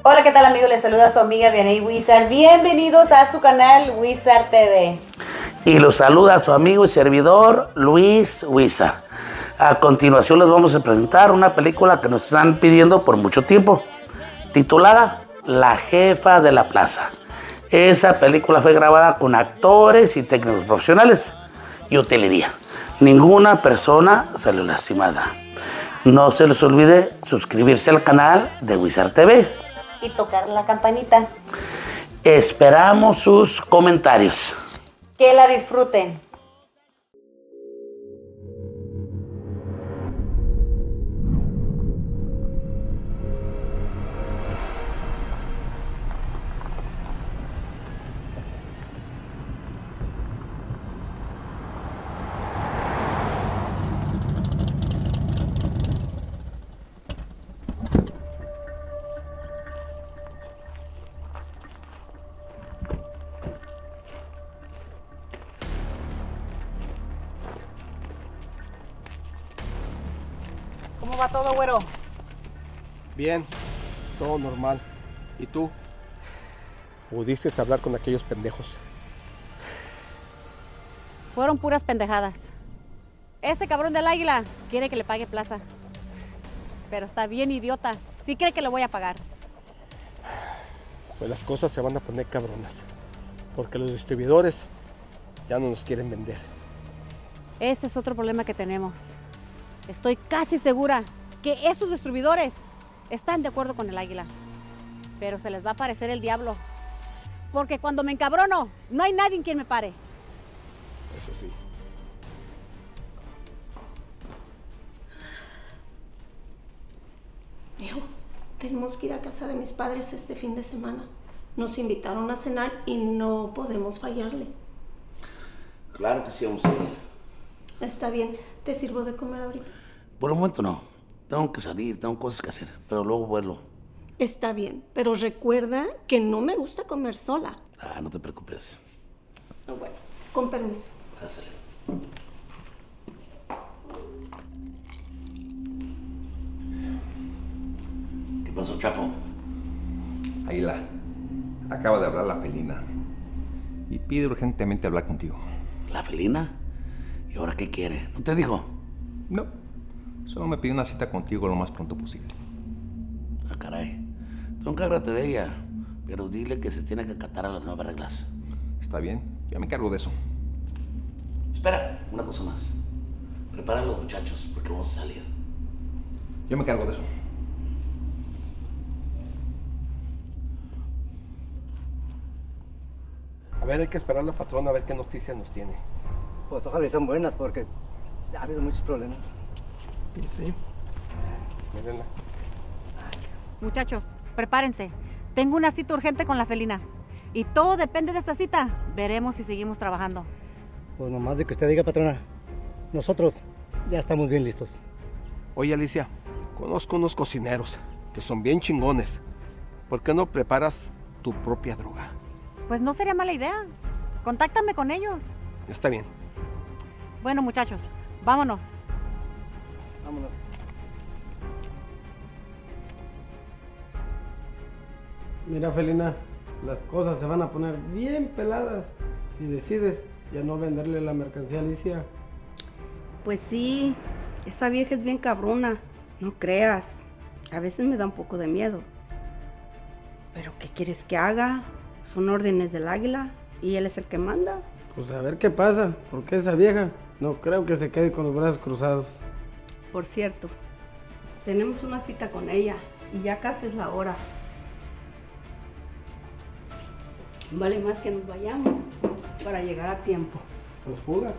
Hola, ¿qué tal amigos? Les saluda su amiga Vianey Wizard. Bienvenidos a su canal Wizard TV. Y los saluda su amigo y servidor Luis Wizard. A continuación les vamos a presentar una película que nos están pidiendo por mucho tiempo, titulada La Jefa de la Plaza. Esa película fue grabada con actores y técnicos profesionales y utilería. Ninguna persona salió lastimada. No se les olvide suscribirse al canal de Wizard TV. Y tocar la campanita. Esperamos sus comentarios. Que la disfruten. ¿Cómo va todo, güero? Bien, todo normal. ¿Y tú? ¿Pudiste hablar con aquellos pendejos? Fueron puras pendejadas. Ese cabrón del águila quiere que le pague plaza. Pero está bien idiota. Sí cree que le voy a pagar. Pues las cosas se van a poner cabronas. Porque los distribuidores ya no nos quieren vender. Ese es otro problema que tenemos. Estoy casi segura que esos distribuidores están de acuerdo con el águila. Pero se les va a aparecer el diablo. Porque cuando me encabrono, no hay nadie en quien me pare. Eso sí. Hijo, tenemos que ir a casa de mis padres este fin de semana. Nos invitaron a cenar y no podemos fallarle. Claro que sí, vamos a ir. Está bien, ¿te sirvo de comer ahorita? Por el momento no. Tengo que salir, tengo cosas que hacer, pero luego vuelo. Está bien, pero recuerda que no me gusta comer sola. Ah, no te preocupes. Bueno, con permiso. Pásale. ¿Qué pasó, Chapo? Águila, acaba de hablar la felina y pide urgentemente hablar contigo. ¿La felina? ¿Y ahora qué quiere? ¿No te dijo? No, solo me pidió una cita contigo lo más pronto posible. Ah, caray. Tú encárgate de ella, pero dile que se tiene que acatar a las nuevas reglas. Está bien, ya me encargo de eso. Espera, una cosa más. Prepara a los muchachos, porque vamos a salir. Yo me encargo de eso. A ver, hay que esperar a la patrona a ver qué noticias nos tiene. Pues ojalá y sean buenas porque ha habido muchos problemas. Sí. Mírenla. Muchachos, prepárense. Tengo una cita urgente con la felina. Y todo depende de esta cita. Veremos si seguimos trabajando. Pues nomás de que usted diga, patrona, nosotros ya estamos bien listos. Oye, Alicia, conozco unos cocineros que son bien chingones. ¿Por qué no preparas tu propia droga? Pues no sería mala idea. Contáctame con ellos. Está bien. Bueno, muchachos, vámonos. Vámonos. Mira, Felina, las cosas se van a poner bien peladas si decides ya no venderle la mercancía a Alicia. Pues sí, esa vieja es bien cabrona, no creas. A veces me da un poco de miedo. Pero ¿qué quieres que haga? Son órdenes del águila y él es el que manda. Pues a ver qué pasa, porque esa vieja no creo que se quede con los brazos cruzados. Por cierto, tenemos una cita con ella y ya casi es la hora. Vale más que nos vayamos para llegar a tiempo. Pues fuga.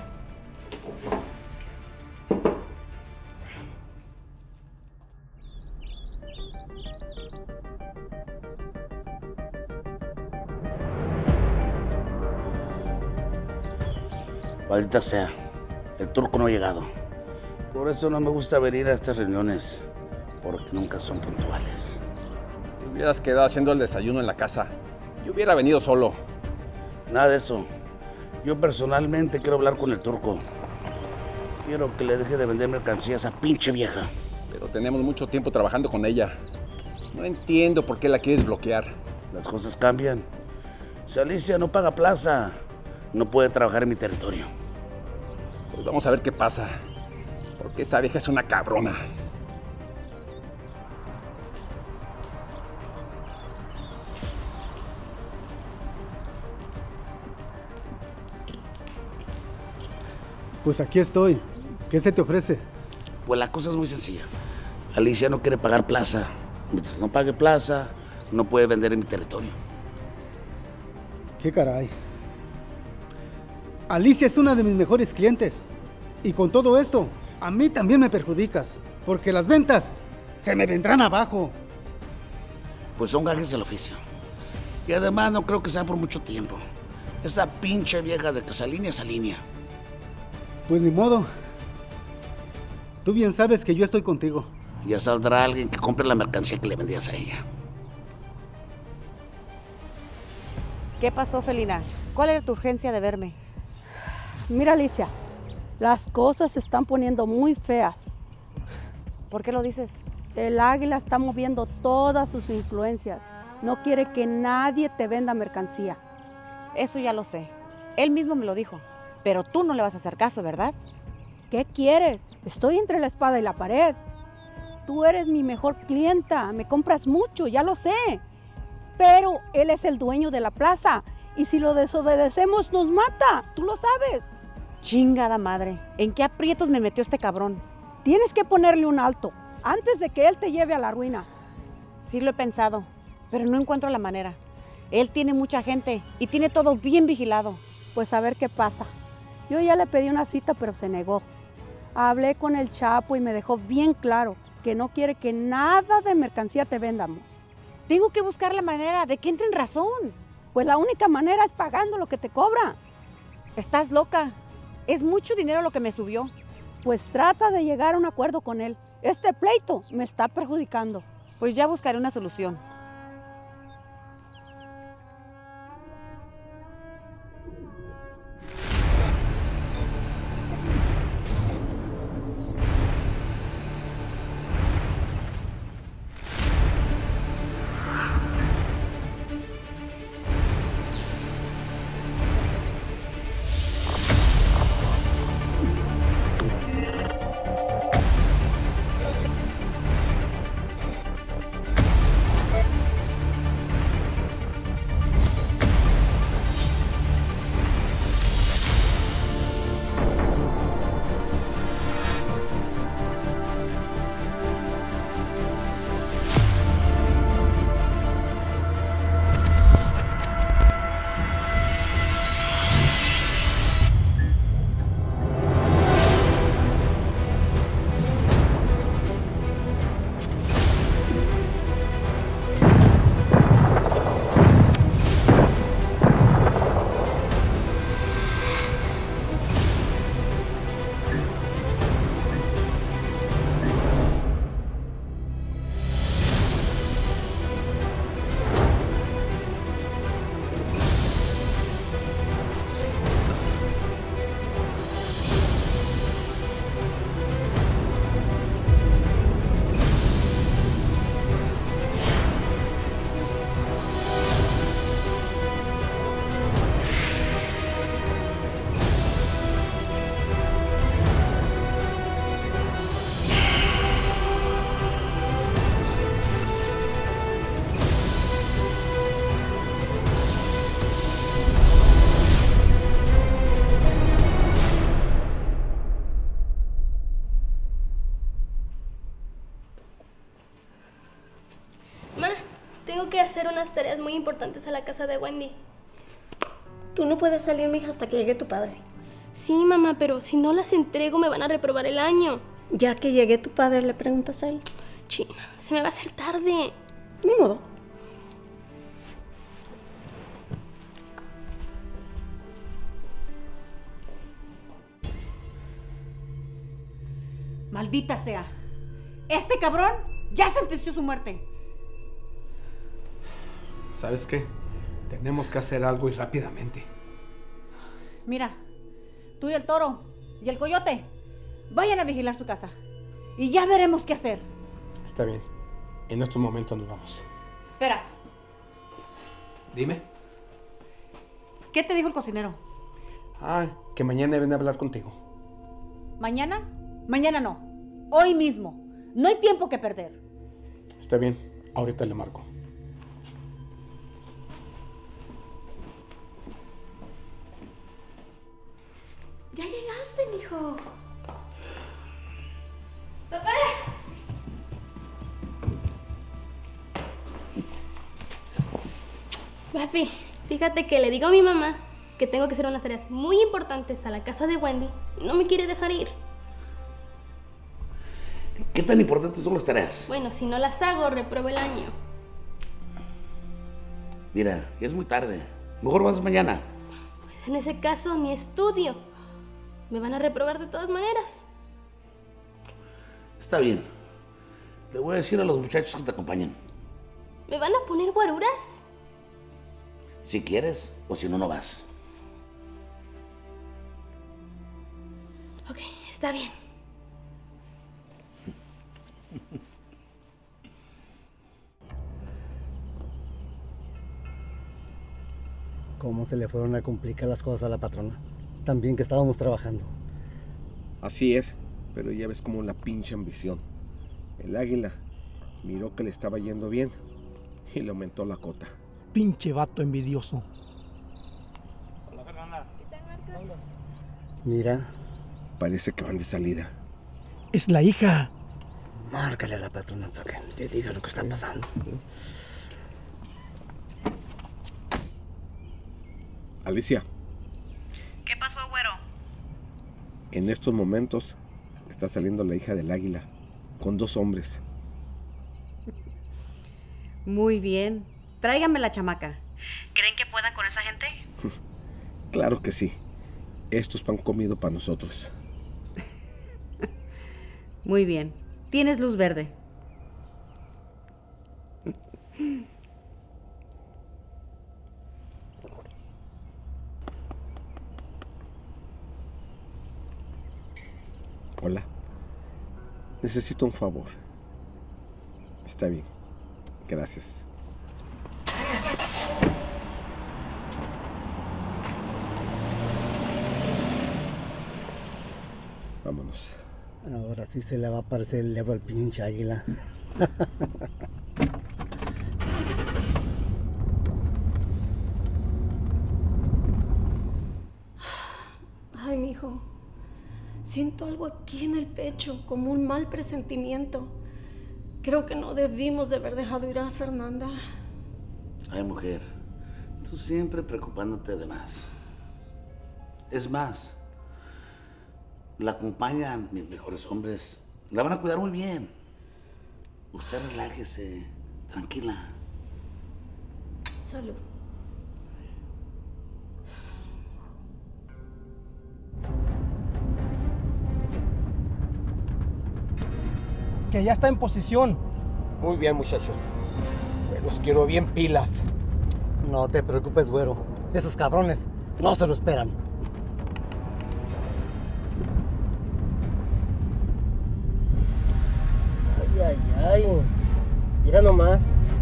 Maldita sea, el turco no ha llegado. Por eso no me gusta venir a estas reuniones, porque nunca son puntuales. Te hubieras quedado haciendo el desayuno en la casa. Yo hubiera venido solo. Nada de eso. Yo personalmente quiero hablar con el turco. Quiero que le deje de vender mercancías a esa pinche vieja. Pero tenemos mucho tiempo trabajando con ella. No entiendo por qué la quieres bloquear. Las cosas cambian. Si Alicia no paga plaza, no puede trabajar en mi territorio. Pues vamos a ver qué pasa. Porque esa vieja es una cabrona. Pues aquí estoy. ¿Qué se te ofrece? Pues la cosa es muy sencilla. Alicia no quiere pagar plaza. Mientras no pague plaza, no puede vender en mi territorio. ¿Qué caray? Alicia es una de mis mejores clientes. Y con todo esto, a mí también me perjudicas. Porque las ventas se me vendrán abajo. Pues son gajes del oficio. Y además no creo que sea por mucho tiempo. Esa pinche vieja de que se alinea. Pues ni modo. Tú bien sabes que yo estoy contigo. Ya saldrá alguien que compre la mercancía que le vendías a ella. ¿Qué pasó, Felina? ¿Cuál era tu urgencia de verme? Mira, Alicia, las cosas se están poniendo muy feas. ¿Por qué lo dices? El águila está moviendo todas sus influencias. No quiere que nadie te venda mercancía. Eso ya lo sé. Él mismo me lo dijo. Pero tú no le vas a hacer caso, ¿verdad? ¿Qué quieres? Estoy entre la espada y la pared. Tú eres mi mejor clienta, me compras mucho, ya lo sé. Pero él es el dueño de la plaza y si lo desobedecemos nos mata, tú lo sabes. Chingada madre, ¿en qué aprietos me metió este cabrón? Tienes que ponerle un alto antes de que él te lleve a la ruina. Sí lo he pensado, pero no encuentro la manera. Él tiene mucha gente y tiene todo bien vigilado. Pues a ver qué pasa. Yo ya le pedí una cita, pero se negó. Hablé con el Chapo y me dejó bien claro que no quiere que nada de mercancía te vendamos. Tengo que buscar la manera de que entre en razón. Pues la única manera es pagando lo que te cobra. Estás loca. Es mucho dinero lo que me subió. Pues trata de llegar a un acuerdo con él. Este pleito me está perjudicando. Pues ya buscaré una solución. Tengo que hacer unas tareas muy importantes a la casa de Wendy. Tú no puedes salir, mija, hasta que llegue tu padre. Sí, mamá, pero si no las entrego me van a reprobar el año. Ya que llegue tu padre, le preguntas a él. China, se me va a hacer tarde. Ni modo. Maldita sea. Este cabrón ya sentenció su muerte. ¿Sabes qué? Tenemos que hacer algo y rápidamente. Mira, tú y el toro y el coyote vayan a vigilar su casa y ya veremos qué hacer. Está bien. En estos momentos nos vamos. Espera, Dime. ¿qué te dijo el cocinero? Ah, que mañana viene a hablar contigo. ¿Mañana? Mañana no. Hoy mismo. No hay tiempo que perder. Está bien, ahorita le marco. Ya llegaste, mijo. ¡Papá! Papi, fíjate que le digo a mi mamá que tengo que hacer unas tareas muy importantes a la casa de Wendy y no me quiere dejar ir. ¿Qué tan importantes son las tareas? Bueno, si no las hago, repruebo el año. Mira, ya es muy tarde. Mejor vas mañana. Pues en ese caso ni estudio. Me van a reprobar de todas maneras. Está bien. Le voy a decir a los muchachos que te acompañen. ¿Me van a poner guaruras? Si quieres o si no, no vas. Ok, está bien. ¿Cómo se le fueron a complicar las cosas a la patrona? También que estábamos trabajando. Así es, pero ya ves como la pinche ambición. El águila miró que le estaba yendo bien y le aumentó la cota. Pinche vato envidioso. Hola, Fernanda. Mira, Parece que van de salida. Es la hija. márcale a la patrona para que le diga lo que está pasando. Alicia, ¿Qué pasó, güero? en estos momentos está saliendo la hija del águila con 2 hombres. Muy bien. Tráigame la chamaca. ¿Creen que puedan con esa gente? Claro que sí. Esto es pan comido para nosotros. Muy bien. Tienes luz verde. Hola. Necesito un favor. Está bien. Gracias. Vámonos. Ahora sí se le va a aparecer el diablo al pinche águila. Ay, mijo. Siento algo aquí en el pecho, como un mal presentimiento. Creo que no debimos de haber dejado ir a Fernanda. Ay, mujer, tú siempre preocupándote de más. Es más, la acompañan mis mejores hombres. La van a cuidar muy bien. Usted relájese, tranquila. Salud. Que ya está en posición. Muy bien, muchachos. Los quiero bien pilas. No te preocupes, güero. Esos cabrones no se lo esperan. Ay, ay, ay. Mira nomás.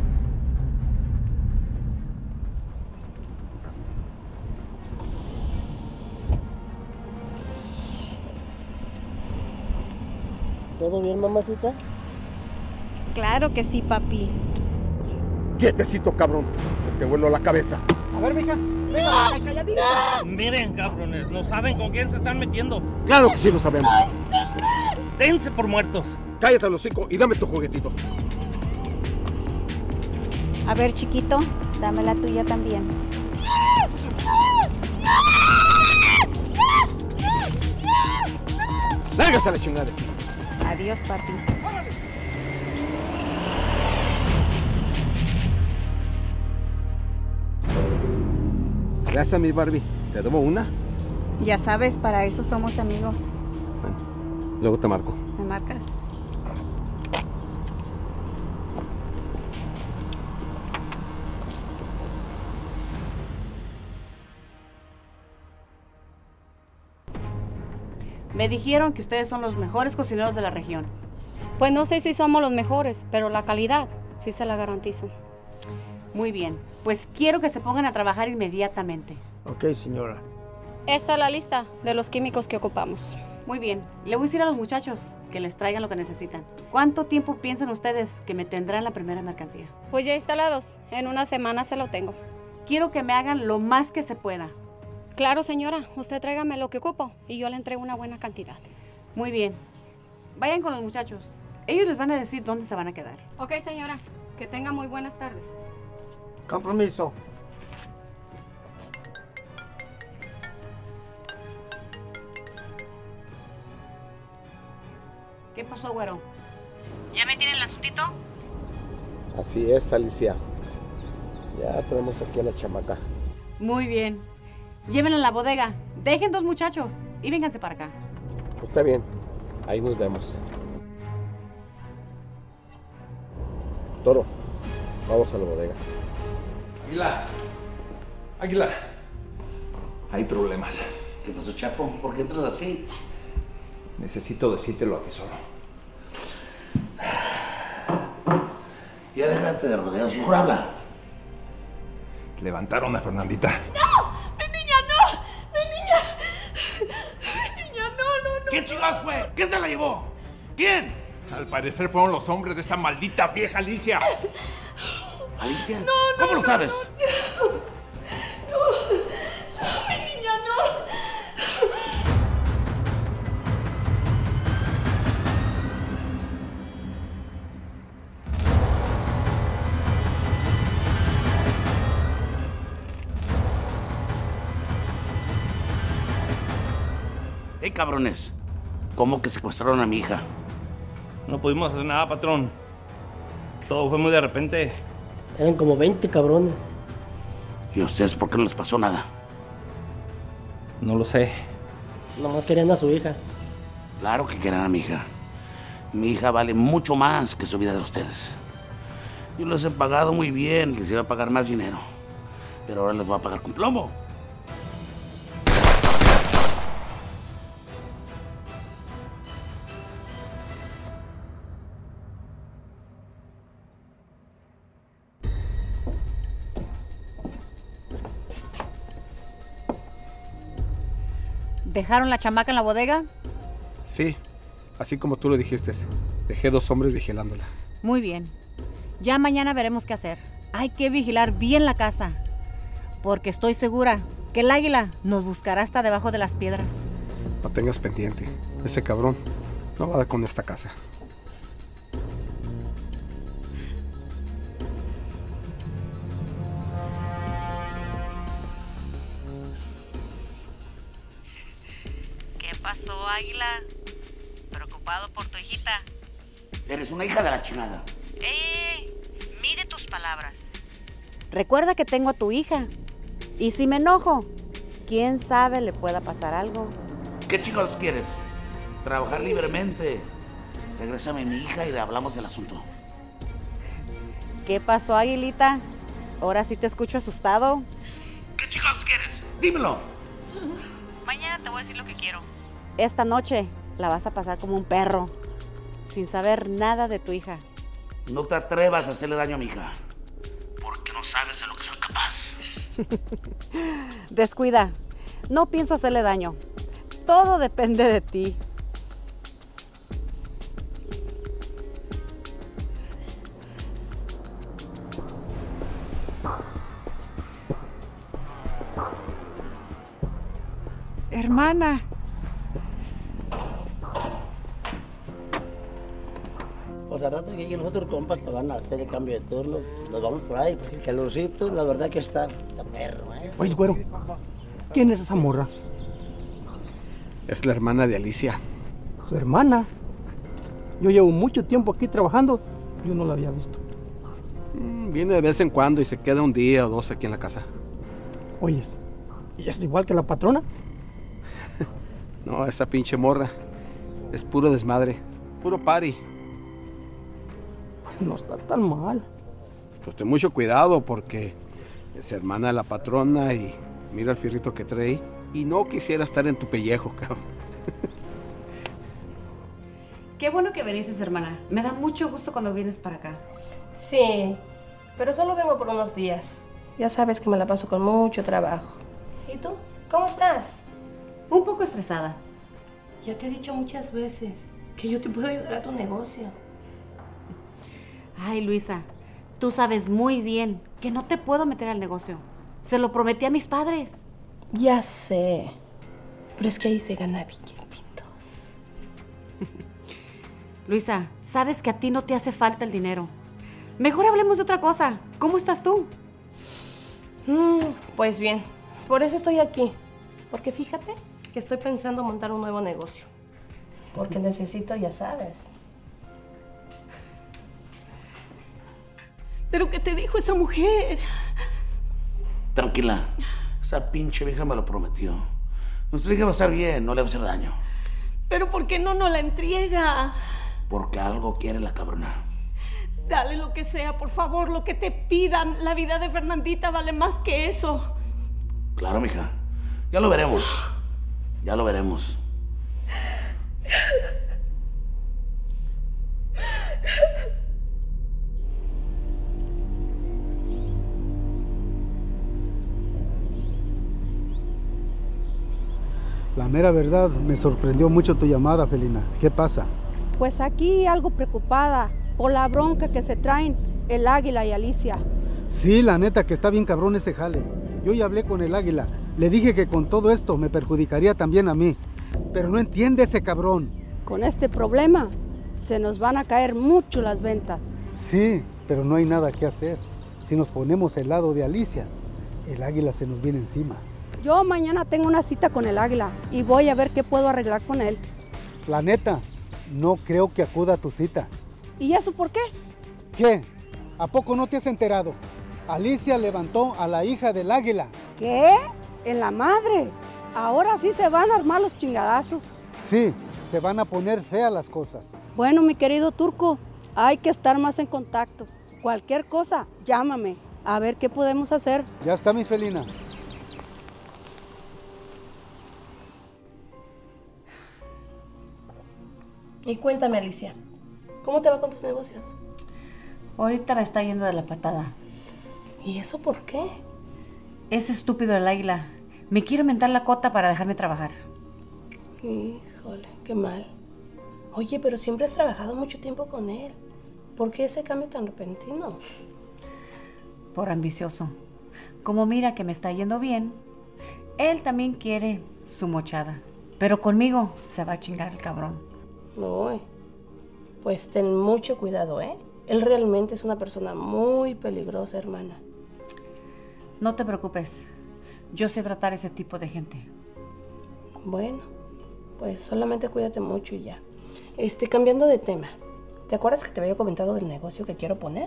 ¿Todo bien, mamacita? Claro que sí, papi. Quietecito, cabrón. Que te vuelo la cabeza. A ver, mija. Venga, calladita. Miren, cabrones, no saben con quién se están metiendo. Claro que sí lo sabemos. Dense por muertos. Cállate el hocico y dame tu juguetito. A ver, chiquito, dame la tuya también. Lárgase a la chingada. Adiós, papi. Gracias, mi Barbie. ¿Te debo una? Ya sabes, para eso somos amigos. Bueno, luego te marco. ¿Me marcas? Me dijeron que ustedes son los mejores cocineros de la región. Pues no sé si somos los mejores, pero la calidad Sí se la garantizo. Muy bien, pues quiero que se pongan a trabajar inmediatamente. Ok, señora. Esta es la lista de los químicos que ocupamos. Muy bien, le voy a decir a los muchachos que les traigan lo que necesitan. ¿Cuánto tiempo piensan ustedes que me tendrán la primera mercancía? Pues ya instalados, en una semana se lo tengo. Quiero que me hagan lo más que se pueda. Claro, señora, usted tráigame lo que ocupo y yo le entrego una buena cantidad. Muy bien, vayan con los muchachos. Ellos les van a decir dónde se van a quedar. Ok, señora, que tenga muy buenas tardes. Compromiso. ¿Qué pasó, güero? ¿Ya me tienen el asuntito? Así es, Alicia. Ya tenemos aquí a la chamaca. Muy bien. Llévenla a la bodega. Dejen 2 muchachos y vénganse para acá. Está bien. Ahí nos vemos. Toro, vamos a la bodega. Águila. Águila. Hay problemas. ¿Qué pasó, Chapo? ¿Por qué entras así? Necesito decírtelo a ti solo. Ya déjate de rodeos, mejor habla. Levantaron a Fernandita. ¡No! ¡Mi niña, no! ¡Mi niña! ¡Mi niña, no! ¿Quién chingados fue? ¿Quién se la llevó? ¿Quién? Al parecer fueron los hombres de esta maldita vieja Alicia. ¿Alicia? ¿Cómo lo sabes? ¡Mi niña, no! ¡Hey, cabrones! ¿Cómo que secuestraron a mi hija? No pudimos hacer nada, patrón. Todo fue muy de repente. Eran como 20 cabrones. ¿Y ustedes por qué no les pasó nada? No lo sé. Nomás querían a su hija. Claro que querían a mi hija. Mi hija vale mucho más que su vida de ustedes. Yo les he pagado muy bien, les iba a pagar más dinero. Pero ahora les voy a pagar con plomo. ¿Dejaron la chamaca en la bodega? Sí, así como tú lo dijiste. Dejé 2 hombres vigilándola. Muy bien. Ya mañana veremos qué hacer. Hay que vigilar bien la casa, porque estoy segura que el águila nos buscará hasta debajo de las piedras. No tengas pendiente. Ese cabrón no va a dar con esta casa. ¿Qué pasó, águila? Preocupado por tu hijita. Eres una hija de la chingada. Mide tus palabras. Recuerda que tengo a tu hija. Y si me enojo, quién sabe le pueda pasar algo. ¿Qué chicos quieres? Trabajar libremente. Regrésame a mi hija y le hablamos del asunto. ¿Qué pasó, Aguilita? Ahora sí te escucho asustado. ¿Qué chicos quieres? Dímelo. Mañana te voy a decir lo que quiero. Esta noche la vas a pasar como un perro, sin saber nada de tu hija. No te atrevas a hacerle daño a mi hija, porque no sabes de lo que soy capaz. Descuida, no pienso hacerle daño. Todo depende de ti. Hermana. Pues al rato que lleguen los otros compas que van a hacer el cambio de turno, nos vamos por ahí, porque el calorcito, la verdad que está perro, ¿eh? Oye, güero, ¿quién es esa morra? Es la hermana de Alicia. Su hermana. Yo llevo mucho tiempo aquí trabajando, yo no la había visto. Viene de vez en cuando y se queda un día o 2 aquí en la casa. Oyes, ¿y es igual que la patrona? No, esa pinche morra es puro desmadre, puro party. No está tan mal. Pues ten mucho cuidado porque es hermana de la patrona y mira el fierrito que trae. Y no quisiera estar en tu pellejo, cabrón. Qué bueno que viniste, hermana. Me da mucho gusto cuando vienes para acá. Sí, pero solo vengo por unos días. Ya sabes que me la paso con mucho trabajo. ¿Y tú? ¿Cómo estás? Un poco estresada. Ya te he dicho muchas veces que yo te puedo ayudar a tu negocio. Ay, Luisa, tú sabes muy bien que no te puedo meter al negocio. Se lo prometí a mis padres. Ya sé, pero es que ahí se gana billetitos. Luisa, sabes que a ti no te hace falta el dinero. Mejor hablemos de otra cosa. ¿Cómo estás tú? Pues bien, por eso estoy aquí. Porque fíjate que estoy pensando montar un nuevo negocio. Porque necesito, ya sabes. ¿Pero qué te dijo esa mujer? Tranquila, esa pinche vieja me lo prometió. Nuestra hija va a estar bien, no le va a hacer daño. ¿Pero por qué no nos la entrega? Porque algo quiere la cabrona. Dale lo que sea, por favor, lo que te pidan. La vida de Fernandita vale más que eso. Claro, mija. Ya lo veremos. Ya lo veremos. La mera verdad, me sorprendió mucho tu llamada, Felina. ¿Qué pasa? Pues aquí algo preocupada por la bronca que se traen el Águila y Alicia. Sí, la neta que está bien cabrón ese jale. Yo ya hablé con el Águila. Le dije que con todo esto me perjudicaría también a mí. Pero no entiende ese cabrón. Con este problema se nos van a caer mucho las ventas. Sí, pero no hay nada que hacer. Si nos ponemos el lado de Alicia, el Águila se nos viene encima. Yo mañana tengo una cita con el Águila y voy a ver qué puedo arreglar con él. La neta, no creo que acuda a tu cita. ¿Y eso por qué? ¿Qué? ¿A poco no te has enterado? Alicia levantó a la hija del Águila. ¿Qué? ¿En la madre? Ahora sí se van a armar los chingadazos. Sí, se van a poner feas las cosas. Bueno, mi querido Turco, hay que estar más en contacto. Cualquier cosa, llámame, a ver qué podemos hacer. Ya está, mi Felina. Y cuéntame, Alicia, ¿cómo te va con tus negocios? Ahorita me está yendo de la patada. ¿Y eso por qué? Ese estúpido del Águila me quiere aumentar la cuota para dejarme trabajar. Híjole, qué mal. Oye, pero siempre has trabajado mucho tiempo con él. ¿Por qué ese cambio tan repentino? Por ambicioso. Como mira que me está yendo bien, él también quiere su mochada. Pero conmigo se va a chingar el cabrón. No, pues ten mucho cuidado, ¿eh? Él realmente es una persona muy peligrosa, hermana. No te preocupes. Yo sé tratar ese tipo de gente. Bueno, pues solamente cuídate mucho y ya. Cambiando de tema. ¿Te acuerdas que te había comentado del negocio que quiero poner?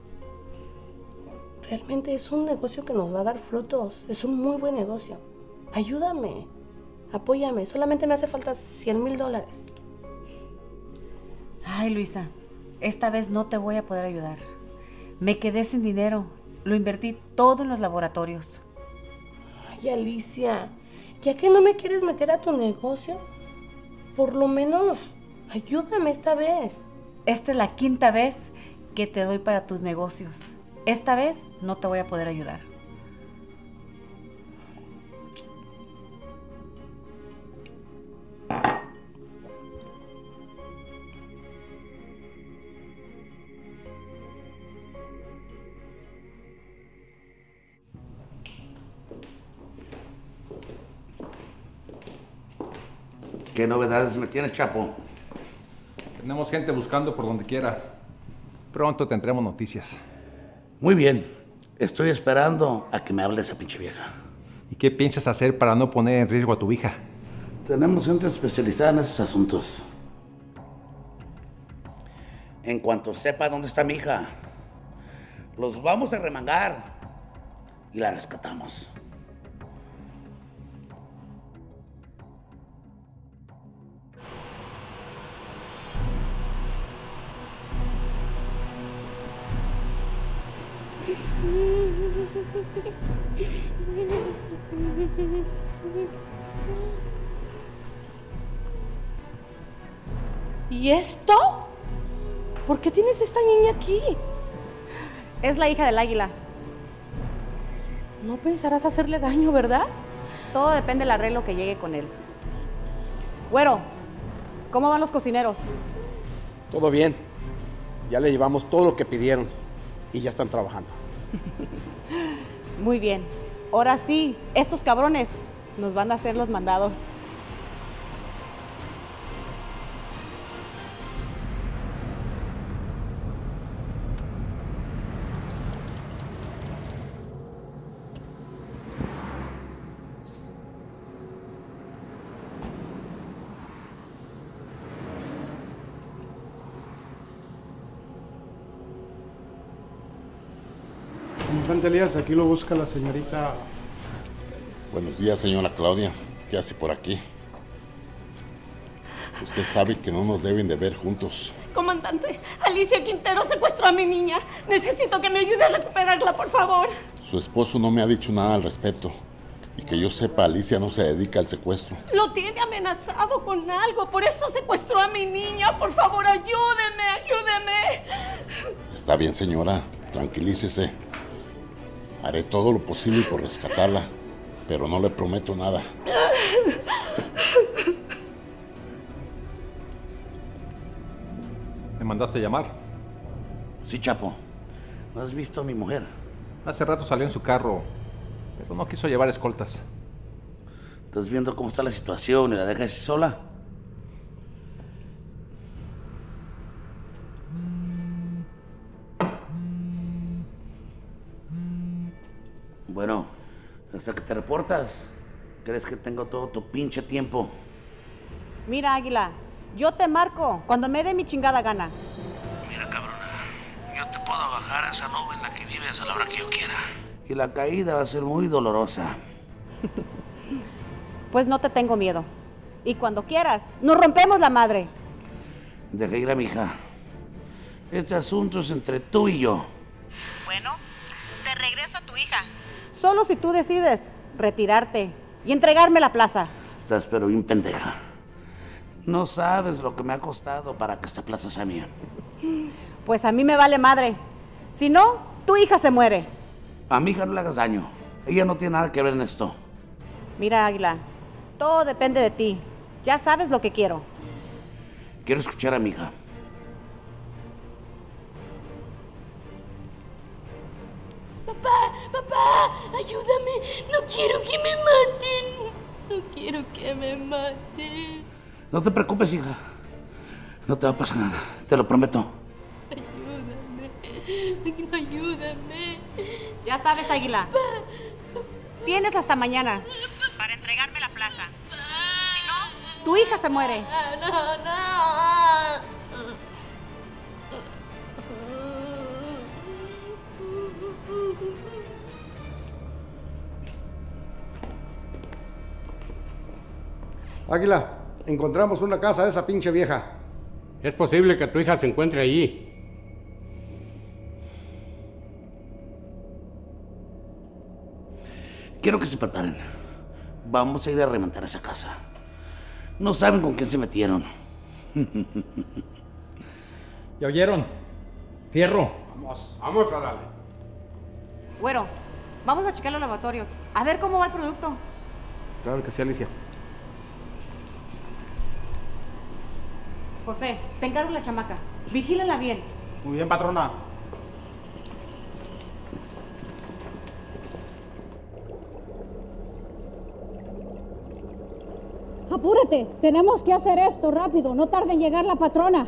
Realmente es un negocio que nos va a dar frutos. Es un muy buen negocio. Ayúdame. Apóyame. Solamente me hace falta $100,000. Ay, Luisa, esta vez no te voy a poder ayudar. Me quedé sin dinero. Lo invertí todo en los laboratorios. Ay, Alicia, ya que no me quieres meter a tu negocio, por lo menos ayúdame esta vez. Esta es la 5ª vez que te doy para tus negocios. Esta vez no te voy a poder ayudar. ¿Qué novedades me tienes, Chapo? Tenemos gente buscando por donde quiera. Pronto tendremos noticias. Muy bien. Estoy esperando a que me hable esa pinche vieja. ¿Y qué piensas hacer para no poner en riesgo a tu hija? Tenemos gente especializada en esos asuntos. En cuanto sepa dónde está mi hija, los vamos a remangar y la rescatamos. ¿Y esto? ¿Por qué tienes esta niña aquí? Es la hija del águila. No pensarás hacerle daño, ¿verdad? Todo depende del arreglo que llegue con él. Güero, ¿cómo van los cocineros? Todo bien. Ya le llevamos todo lo que pidieron y ya están trabajando. Muy bien. Ahora sí, estos cabrones nos van a hacer los mandados. Comandante Elías, aquí lo busca la señorita. Buenos días, señora Claudia. ¿Qué hace por aquí? Usted sabe que no nos deben de ver juntos. Comandante, Alicia Quintero secuestró a mi niña. Necesito que me ayude a recuperarla, por favor. Su esposo no me ha dicho nada al respecto. Y que yo sepa, Alicia no se dedica al secuestro. Lo tiene amenazado con algo, por eso secuestró a mi niña. Por favor, ayúdeme, ayúdeme. Está bien, señora. Tranquilícese. Haré todo lo posible por rescatarla, pero no le prometo nada. ¿Me mandaste a llamar? Sí, Chapo. ¿No has visto a mi mujer? Hace rato salió en su carro, pero no quiso llevar escoltas. ¿Estás viendo cómo está la situación y la dejas sola? Bueno, hasta que te reportas, ¿crees que tengo todo tu pinche tiempo? Mira, Águila, yo te marco cuando me dé mi chingada gana. Mira, cabrona, yo te puedo bajar a esa nube en la que vives a la hora que yo quiera. Y la caída va a ser muy dolorosa. Pues no te tengo miedo. Y cuando quieras, nos rompemos la madre. Deja ir a mi hija. Este asunto es entre tú y yo. Bueno, te regreso a tu hija. Solo si tú decides retirarte y entregarme la plaza. Estás pero bien pendeja. No sabes lo que me ha costado para que esta plaza sea mía. Pues a mí me vale madre. Si no, tu hija se muere. A mi hija no le hagas daño. Ella no tiene nada que ver en esto. Mira, Águila, todo depende de ti. Ya sabes lo que quiero. Quiero escuchar a mi hija. Papá, ayúdame. No quiero que me maten. No quiero que me maten. No te preocupes, hija. No te va a pasar nada, te lo prometo. Ayúdame. Ya sabes, Águila. Tienes hasta mañana para entregarme la plaza. Si no, tu hija se muere. No. Águila, encontramos una casa de esa pinche vieja. Es posible que tu hija se encuentre allí. Quiero que se preparen. Vamos a ir a remontar esa casa. No saben con quién se metieron. ¿Ya oyeron? Fierro. Vamos a darle. Bueno, vamos a checar los laboratorios. A ver cómo va el producto. Claro que sí, Alicia. José, te encargo la chamaca. Vigílala bien. Muy bien, patrona. Apúrate, tenemos que hacer esto rápido, no tarde en llegar la patrona.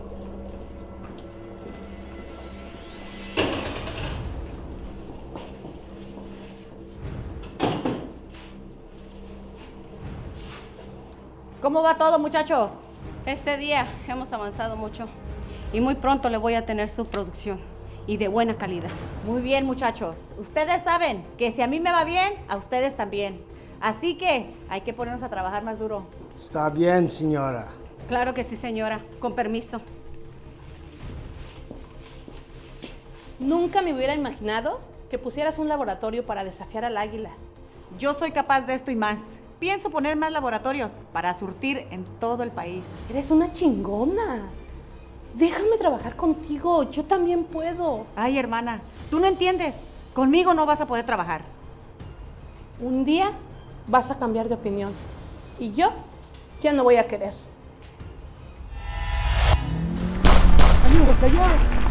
¿Cómo va todo, muchachos? Este día hemos avanzado mucho y muy pronto le voy a tener su producción y de buena calidad. Muy bien, muchachos. Ustedes saben que si a mí me va bien, a ustedes también. Así que hay que ponernos a trabajar más duro. Está bien, señora. Claro que sí, señora. Con permiso. Nunca me hubiera imaginado que pusieras un laboratorio para desafiar al águila. Yo soy capaz de esto y más. Pienso poner más laboratorios para surtir en todo el país. Eres una chingona. Déjame trabajar contigo, yo también puedo. Ay, hermana, tú no entiendes. Conmigo no vas a poder trabajar. Un día vas a cambiar de opinión y yo ya no voy a querer. ¡Amigo, cayó!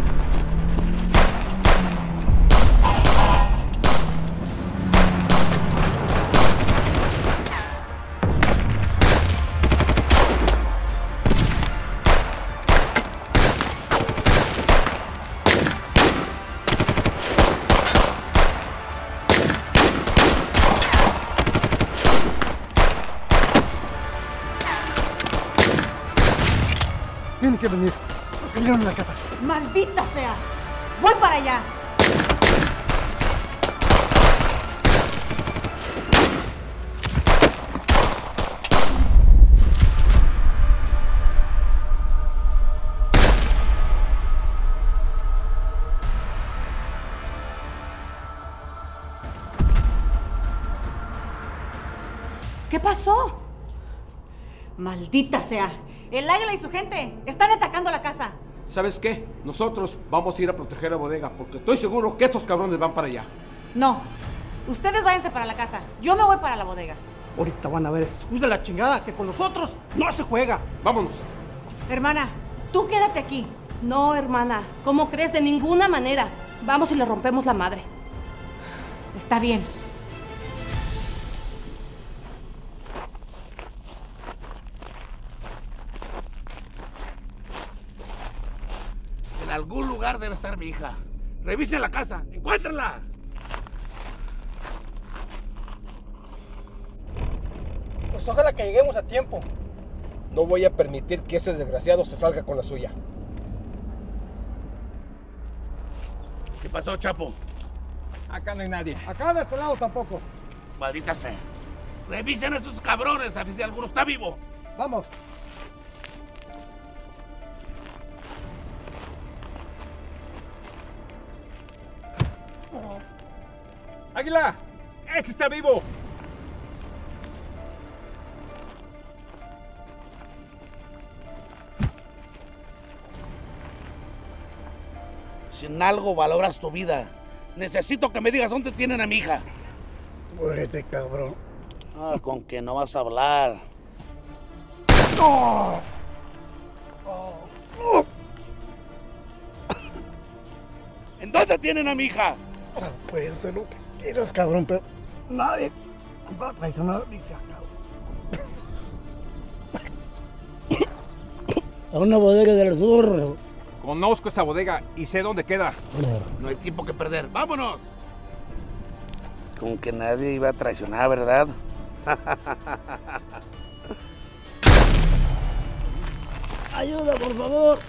Tienen que venir. Nos salieron en la casa. ¡Maldita sea! ¡Voy para allá! ¿Qué pasó? ¡Maldita sea! El águila y su gente están atacando la casa. ¿Sabes qué? Nosotros vamos a ir a proteger la bodega porque estoy seguro que estos cabrones van para allá. No, ustedes váyanse para la casa. Yo me voy para la bodega. Ahorita van a ver esos de la chingada que con nosotros no se juega. Vámonos. Hermana, tú quédate aquí. No, hermana, ¿cómo crees? De ninguna manera. Vamos y le rompemos la madre. Está bien. En algún lugar debe estar mi hija. Revisen la casa, encuéntrenla. Pues ojalá que lleguemos a tiempo. No voy a permitir que ese desgraciado se salga con la suya. ¿Qué pasó, Chapo? Acá no hay nadie. Acá de este lado tampoco. Maldita sea. Revisen a esos cabrones a ver si alguno está vivo. Vamos. ¡Águila! ¡Este está vivo! Si en algo valoras tu vida, necesito que me digas dónde tienen a mi hija. Muérete, cabrón. Ah, con que no vas a hablar. ¡No! ¿En dónde tienen a mi hija? Puedes hacer lo que quieras, cabrón, pero nadie va a traicionar a mi hija, cabrón. A una bodega del sur. Conozco esa bodega y sé dónde queda. No hay tiempo que perder. ¡Vámonos! Con que nadie iba a traicionar, ¿verdad? Ayuda, por favor.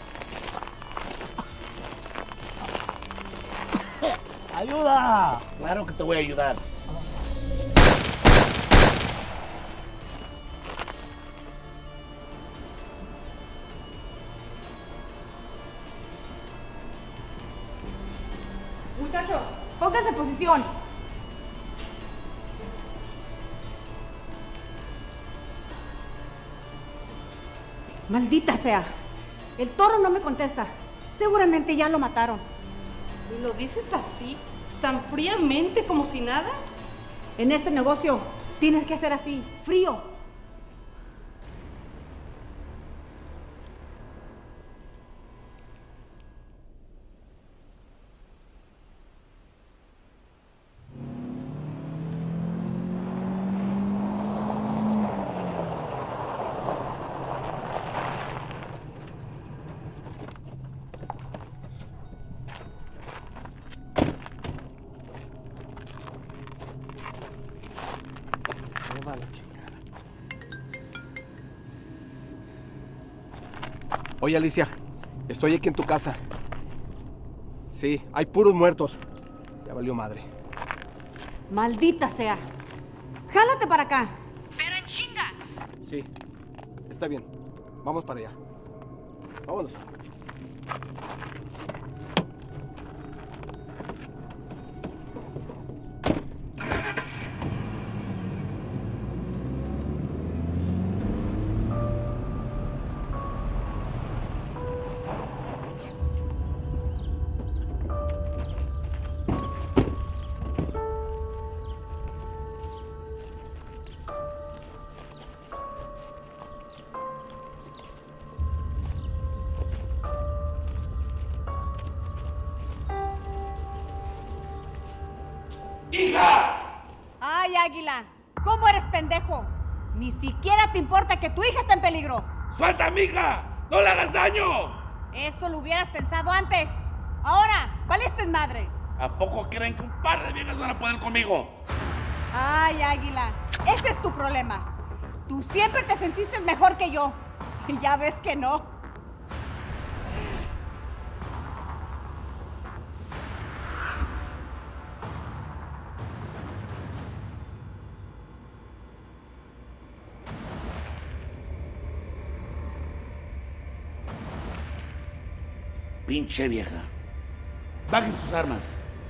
¡Ayuda! Claro que te voy a ayudar. Muchachos, pónganse en posición. Maldita sea. El toro no me contesta. Seguramente ya lo mataron. ¿Y lo dices así? ¿Tan fríamente como si nada? En este negocio tienes que ser así, frío. Oye, Alicia, estoy aquí en tu casa. Sí, hay puros muertos. Ya valió madre. Maldita sea. Jálate para acá. Pero en chinga. Sí, está bien. Vamos para allá. Vámonos. ¡Hija! ¡Ay, Águila! ¿Cómo eres pendejo? Ni siquiera te importa que tu hija esté en peligro. ¡Suelta a mi hija! ¡No le hagas daño! Eso lo hubieras pensado antes. Ahora, valiste madre. ¿A poco creen que un par de viejas van a poder conmigo? Ay, Águila, ese es tu problema. Tú siempre te sentiste mejor que yo. Y ya ves que no. Pinche vieja. Bajen sus armas.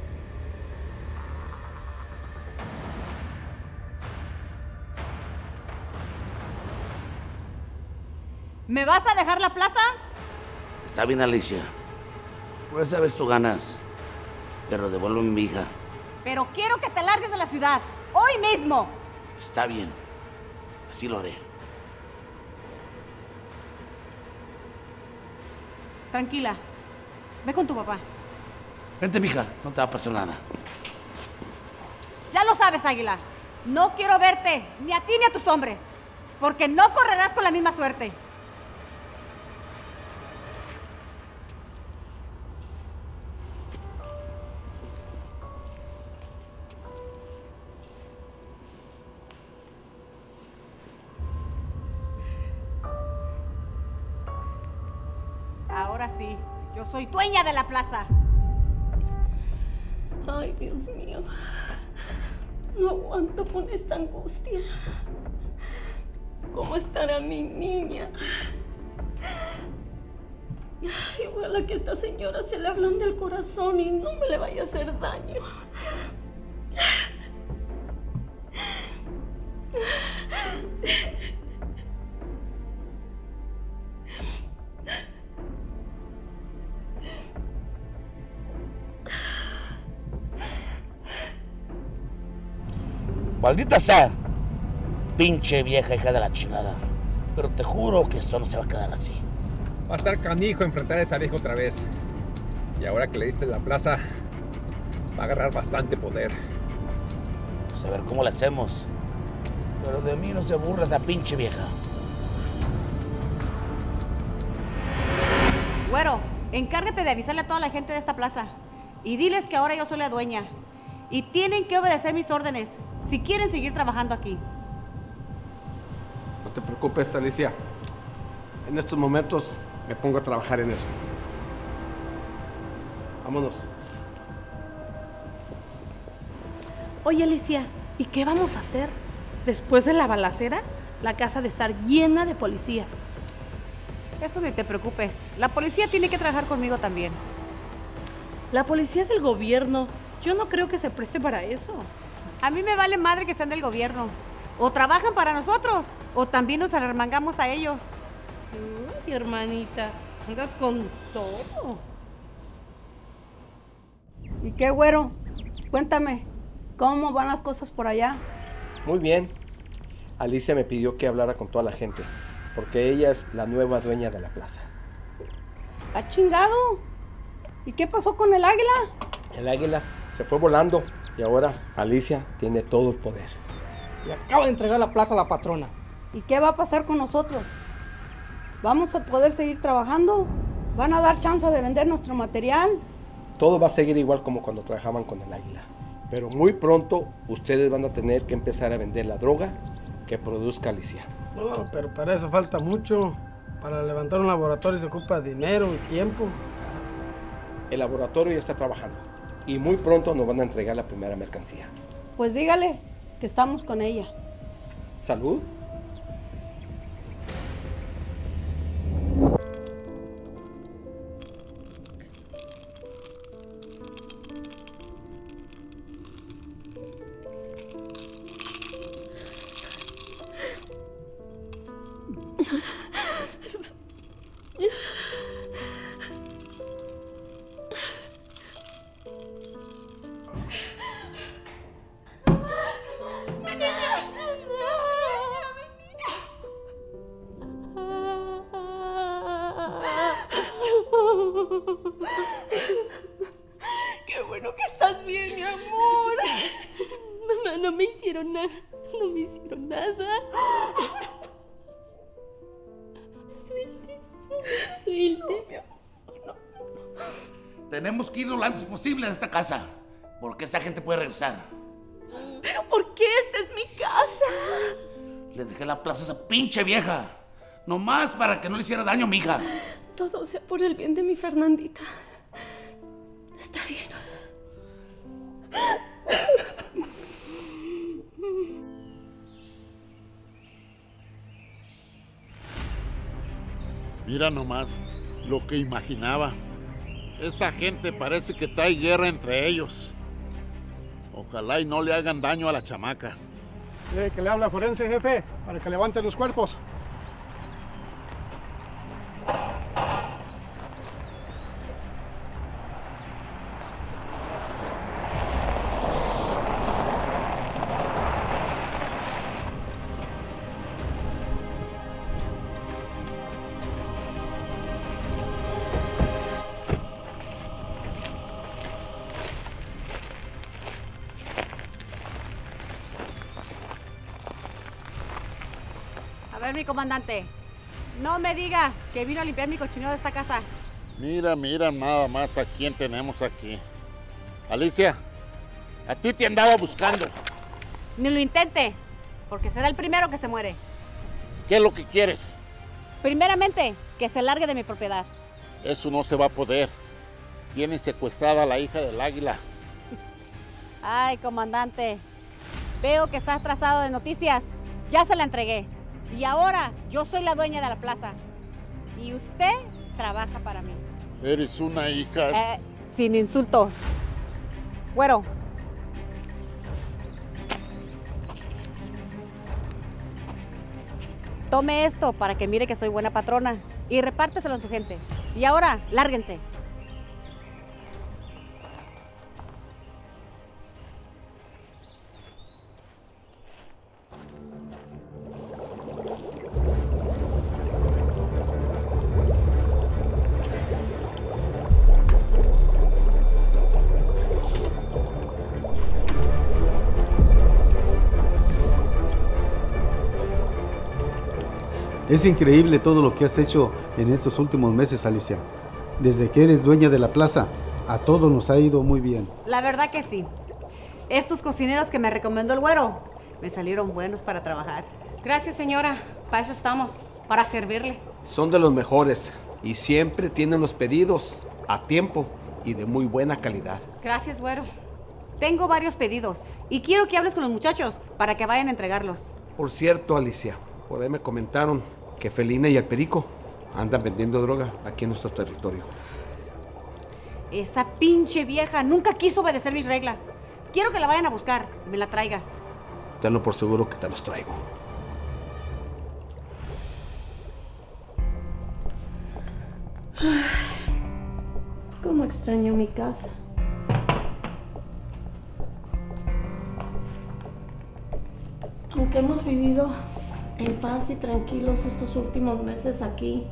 ¿Me vas a dejar la plaza? Está bien, Alicia. Por esa vez tú ganas. Pero devuélveme a mi hija. Pero quiero que te largues de la ciudad. Hoy mismo. Está bien. Así lo haré. Tranquila. Ve con tu papá. Vente, mija. No te va a pasar nada. Ya lo sabes, Águila. No quiero verte, ni a ti ni a tus hombres. Porque no correrás con la misma suerte. Ahora sí, yo soy dueña de la plaza. Ay, Dios mío. No aguanto con esta angustia. ¿Cómo estará mi niña? Ay, ojalá que esta señora se le ablande el corazón y no me le vaya a hacer daño. Maldita sea, pinche vieja hija de la chingada. Pero te juro que esto no se va a quedar así. Va a estar canijo enfrentar a esa vieja otra vez. Y ahora que le diste la plaza, va a agarrar bastante poder. Pues a ver cómo le hacemos. Pero de mí no se burla esa pinche vieja. Güero, encárgate de avisarle a toda la gente de esta plaza. Y diles que ahora yo soy la dueña. Y tienen que obedecer mis órdenes si quieren seguir trabajando aquí. No te preocupes, Alicia. En estos momentos me pongo a trabajar en eso. Vámonos. Oye, Alicia, ¿y qué vamos a hacer? Después de la balacera, la casa de estar llena de policías. Eso ni te preocupes. La policía tiene que trabajar conmigo también. La policía es del gobierno. Yo no creo que se preste para eso. A mí me vale madre que sean del gobierno. O trabajan para nosotros, o también nos arremangamos a ellos. Uy, hermanita, andas con todo. ¿Y qué, güero? Cuéntame, ¿cómo van las cosas por allá? Muy bien. Alicia me pidió que hablara con toda la gente, porque ella es la nueva dueña de la plaza. ¿Ha chingado? ¿Y qué pasó con el águila? El águila se fue volando y ahora Alicia tiene todo el poder. Y acaba de entregar la plaza a la patrona. ¿Y qué va a pasar con nosotros? ¿Vamos a poder seguir trabajando? ¿Van a dar chance de vender nuestro material? Todo va a seguir igual como cuando trabajaban con el águila. Pero muy pronto ustedes van a tener que empezar a vender la droga que produzca Alicia. No, pero para eso falta mucho. Para levantar un laboratorio se ocupa dinero y tiempo. El laboratorio ya está trabajando y muy pronto nos van a entregar la primera mercancía. Pues dígale que estamos con ella. ¿Salud? Qué bueno que estás bien, mi amor. No me hicieron nada. No me hicieron nada. Suelte. Suelte. Tenemos que irnos lo antes posible de esta casa, porque esa gente puede regresar. ¿Pero por qué? Esta es mi casa. Le dejé la plaza a esa pinche vieja, nomás para que no le hiciera daño a mi hija. Todo sea por el bien de mi Fernandita. Está bien. Mira nomás lo que imaginaba. Esta gente parece que trae guerra entre ellos. Ojalá y no le hagan daño a la chamaca. Que le habla forense, jefe, para que levanten los cuerpos. A ver, mi comandante, no me diga que vino a limpiar mi cochinero de esta casa. Mira nada más a quién tenemos aquí. Alicia, a ti te andaba buscando. Ni lo intente, porque será el primero que se muere. ¿Qué es lo que quieres? Primeramente, que se largue de mi propiedad. Eso no se va a poder. Tienen secuestrada a la hija del águila. Ay, comandante, veo que está atrasado de noticias. Ya se la entregué. Y ahora yo soy la dueña de la plaza. Y usted trabaja para mí. Eres una hija... Sin insultos. Güero. Tome esto para que mire que soy buena patrona. Y repárteselo a su gente. Y ahora, lárguense. Es increíble todo lo que has hecho en estos últimos meses, Alicia. Desde que eres dueña de la plaza, a todos nos ha ido muy bien. La verdad que sí. Estos cocineros que me recomendó el güero me salieron buenos para trabajar. Gracias, señora. Para eso estamos, para servirle. Son de los mejores y siempre tienen los pedidos a tiempo y de muy buena calidad. Gracias, güero. Tengo varios pedidos y quiero que hables con los muchachos para que vayan a entregarlos. Por cierto, Alicia, por ahí me comentaron que Felina y el Perico andan vendiendo droga aquí en nuestro territorio. Esa pinche vieja nunca quiso obedecer mis reglas. Quiero que la vayan a buscar y me la traigas. Tenlo por seguro que te los traigo. Cómo extraño mi casa. Aunque hemos vivido en paz y tranquilos estos últimos meses aquí,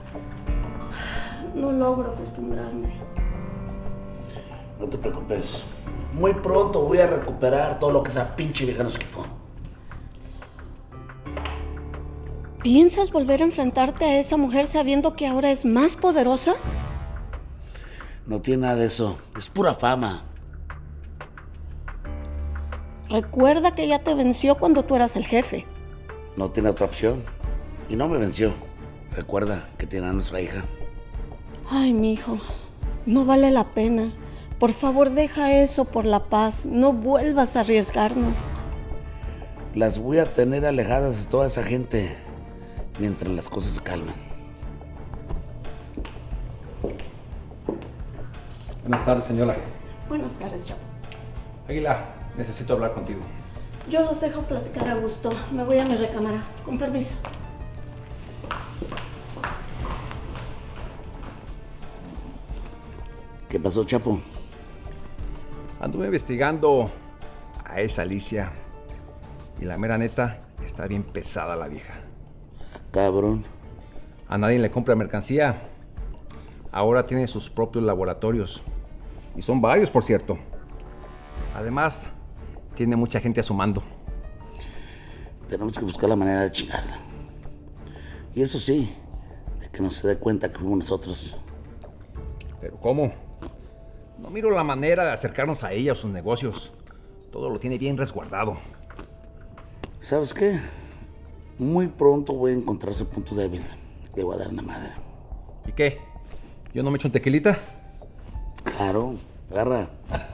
no logro acostumbrarme. No te preocupes. Muy pronto voy a recuperar todo lo que esa pinche vieja nos quitó. ¿Piensas volver a enfrentarte a esa mujer sabiendo que ahora es más poderosa? No tiene nada de eso. Es pura fama. Recuerda que ella te venció cuando tú eras el jefe. No tiene otra opción. Y no me venció. Recuerda que tiene a nuestra hija. Ay, mijo, no vale la pena. Por favor, deja eso por la paz. No vuelvas a arriesgarnos. Las voy a tener alejadas de toda esa gente mientras las cosas se calman. Buenas tardes, señora. Buenas tardes, Joe. Águila, necesito hablar contigo. Yo los dejo platicar a gusto. Me voy a mi recámara. Con permiso. ¿Qué pasó, Chapo? Anduve investigando a esa Alicia y la mera neta está bien pesada la vieja. Cabrón. A nadie le compra mercancía. Ahora tiene sus propios laboratorios. Y son varios, por cierto. Además, Tiene mucha gente a su mando. Tenemos que buscar la manera de chingarla. Y eso sí, de que no se dé cuenta que fuimos nosotros. ¿Pero cómo? No miro la manera de acercarnos a ella o sus negocios. Todo lo tiene bien resguardado. ¿Sabes qué? Muy pronto voy a encontrar su punto débil. Le voy a dar una madre. ¿Y qué? ¿Yo no me echo un tequilita? Claro, agarra.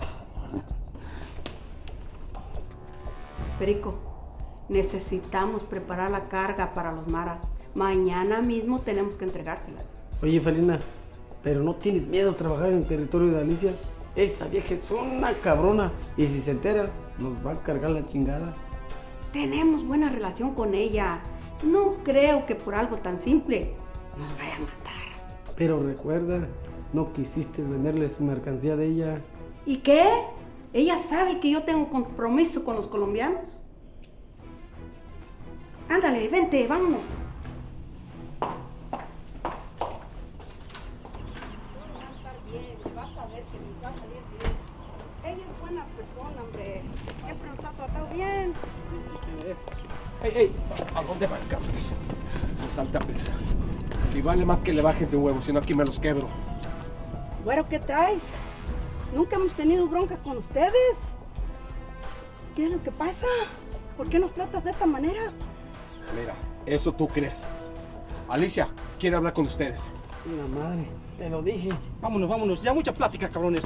Perico, necesitamos preparar la carga para los maras. Mañana mismo tenemos que entregársela. Oye, Felina, ¿pero no tienes miedo a trabajar en el territorio de Alicia? Esa vieja es una cabrona. Y si se entera, nos va a cargar la chingada. Tenemos buena relación con ella. No creo que por algo tan simple nos vaya a matar. Pero recuerda, no quisiste venderle su mercancía de ella. ¿Y qué? ¿Ella sabe que yo tengo compromiso con los colombianos? Ándale, vente, vámonos. Vas a ver que nos va a salir bien. Ella es buena persona, hombre. Siempre nos ha tratado bien. ¡Ey! ¿A dónde va el cabrón? Salta prisa. Y vale más que le bajen de huevo, si no aquí me los quebro. Bueno, ¿qué traes? Nunca hemos tenido bronca con ustedes. ¿Qué es lo que pasa? ¿Por qué nos tratas de esta manera? Mira, eso tú crees. Alicia quiere hablar con ustedes. La madre, te lo dije. Vámonos, vámonos. Ya mucha plática, cabrones.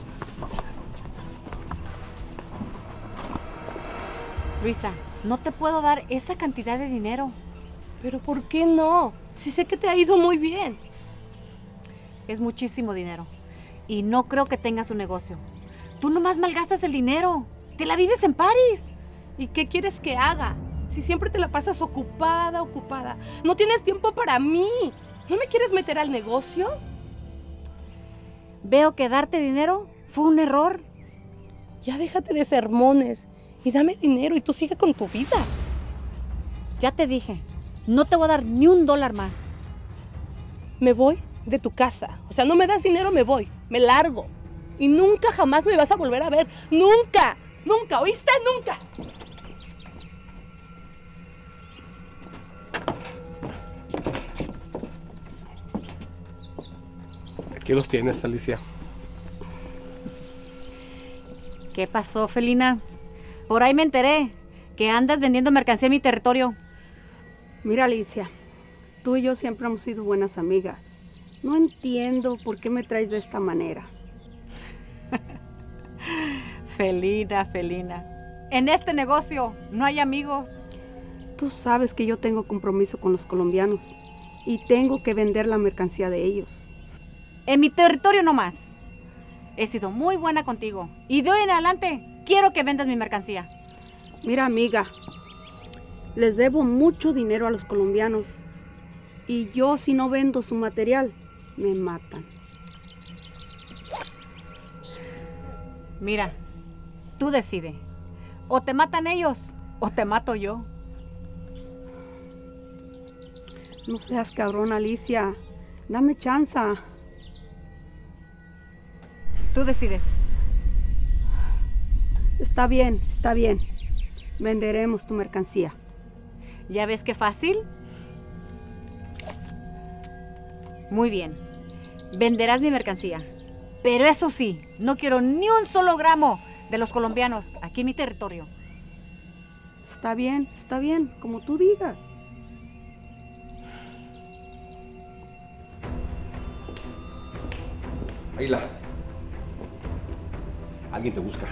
Luisa, no te puedo dar esa cantidad de dinero. ¿Pero por qué no? Si sé que te ha ido muy bien. Es muchísimo dinero. Y no creo que tengas un negocio. Tú nomás malgastas el dinero. Te la vives en París. ¿Y qué quieres que haga? Si siempre te la pasas ocupada. No tienes tiempo para mí. ¿No me quieres meter al negocio? Veo que darte dinero fue un error. Ya déjate de sermones y dame dinero y tú sigue con tu vida. Ya te dije, no te voy a dar ni $1 más. Me voy de tu casa. O sea, no me das dinero, me voy. Me largo. Y nunca jamás me vas a volver a ver. ¡Nunca! ¡Nunca! ¿Oíste? ¡Nunca! Aquí los tienes, Alicia. ¿Qué pasó, Felina? Por ahí me enteré que andas vendiendo mercancía en mi territorio. Mira, Alicia, tú y yo siempre hemos sido buenas amigas. No entiendo por qué me traes de esta manera. Felina. En este negocio no hay amigos. Tú sabes que yo tengo compromiso con los colombianos y tengo que vender la mercancía de ellos. En mi territorio no más. He sido muy buena contigo y de hoy en adelante quiero que vendas mi mercancía. Mira, amiga, les debo mucho dinero a los colombianos y yo, si no vendo su material, me matan. Mira, tú decides. O te matan ellos o te mato yo. No seas cabrón, Alicia. Dame chance. Tú decides. Está bien. Venderemos tu mercancía. ¿Ya ves qué fácil? Muy bien. Venderás mi mercancía. Pero eso sí, no quiero ni un solo gramo de los colombianos aquí en mi territorio. Está bien, como tú digas. Águila. Alguien te busca.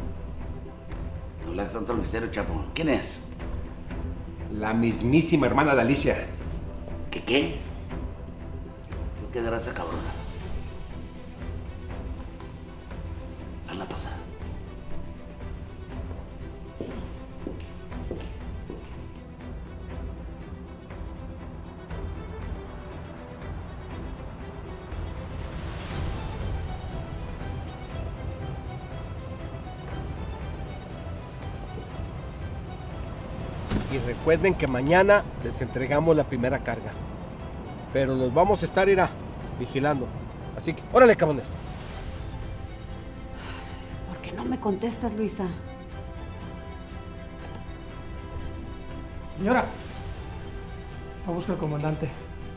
No hablas tanto al misterio, Chapo. ¿Quién es? La mismísima hermana de Alicia. ¿Qué? ¿Qué quedará esa cabrona? Hazla pasar. Y recuerden que mañana les entregamos la primera carga. Pero los vamos a estar vigilando. Así que, órale, cabrones. ¿Por qué no me contestas, Luisa? Señora, a buscar al comandante.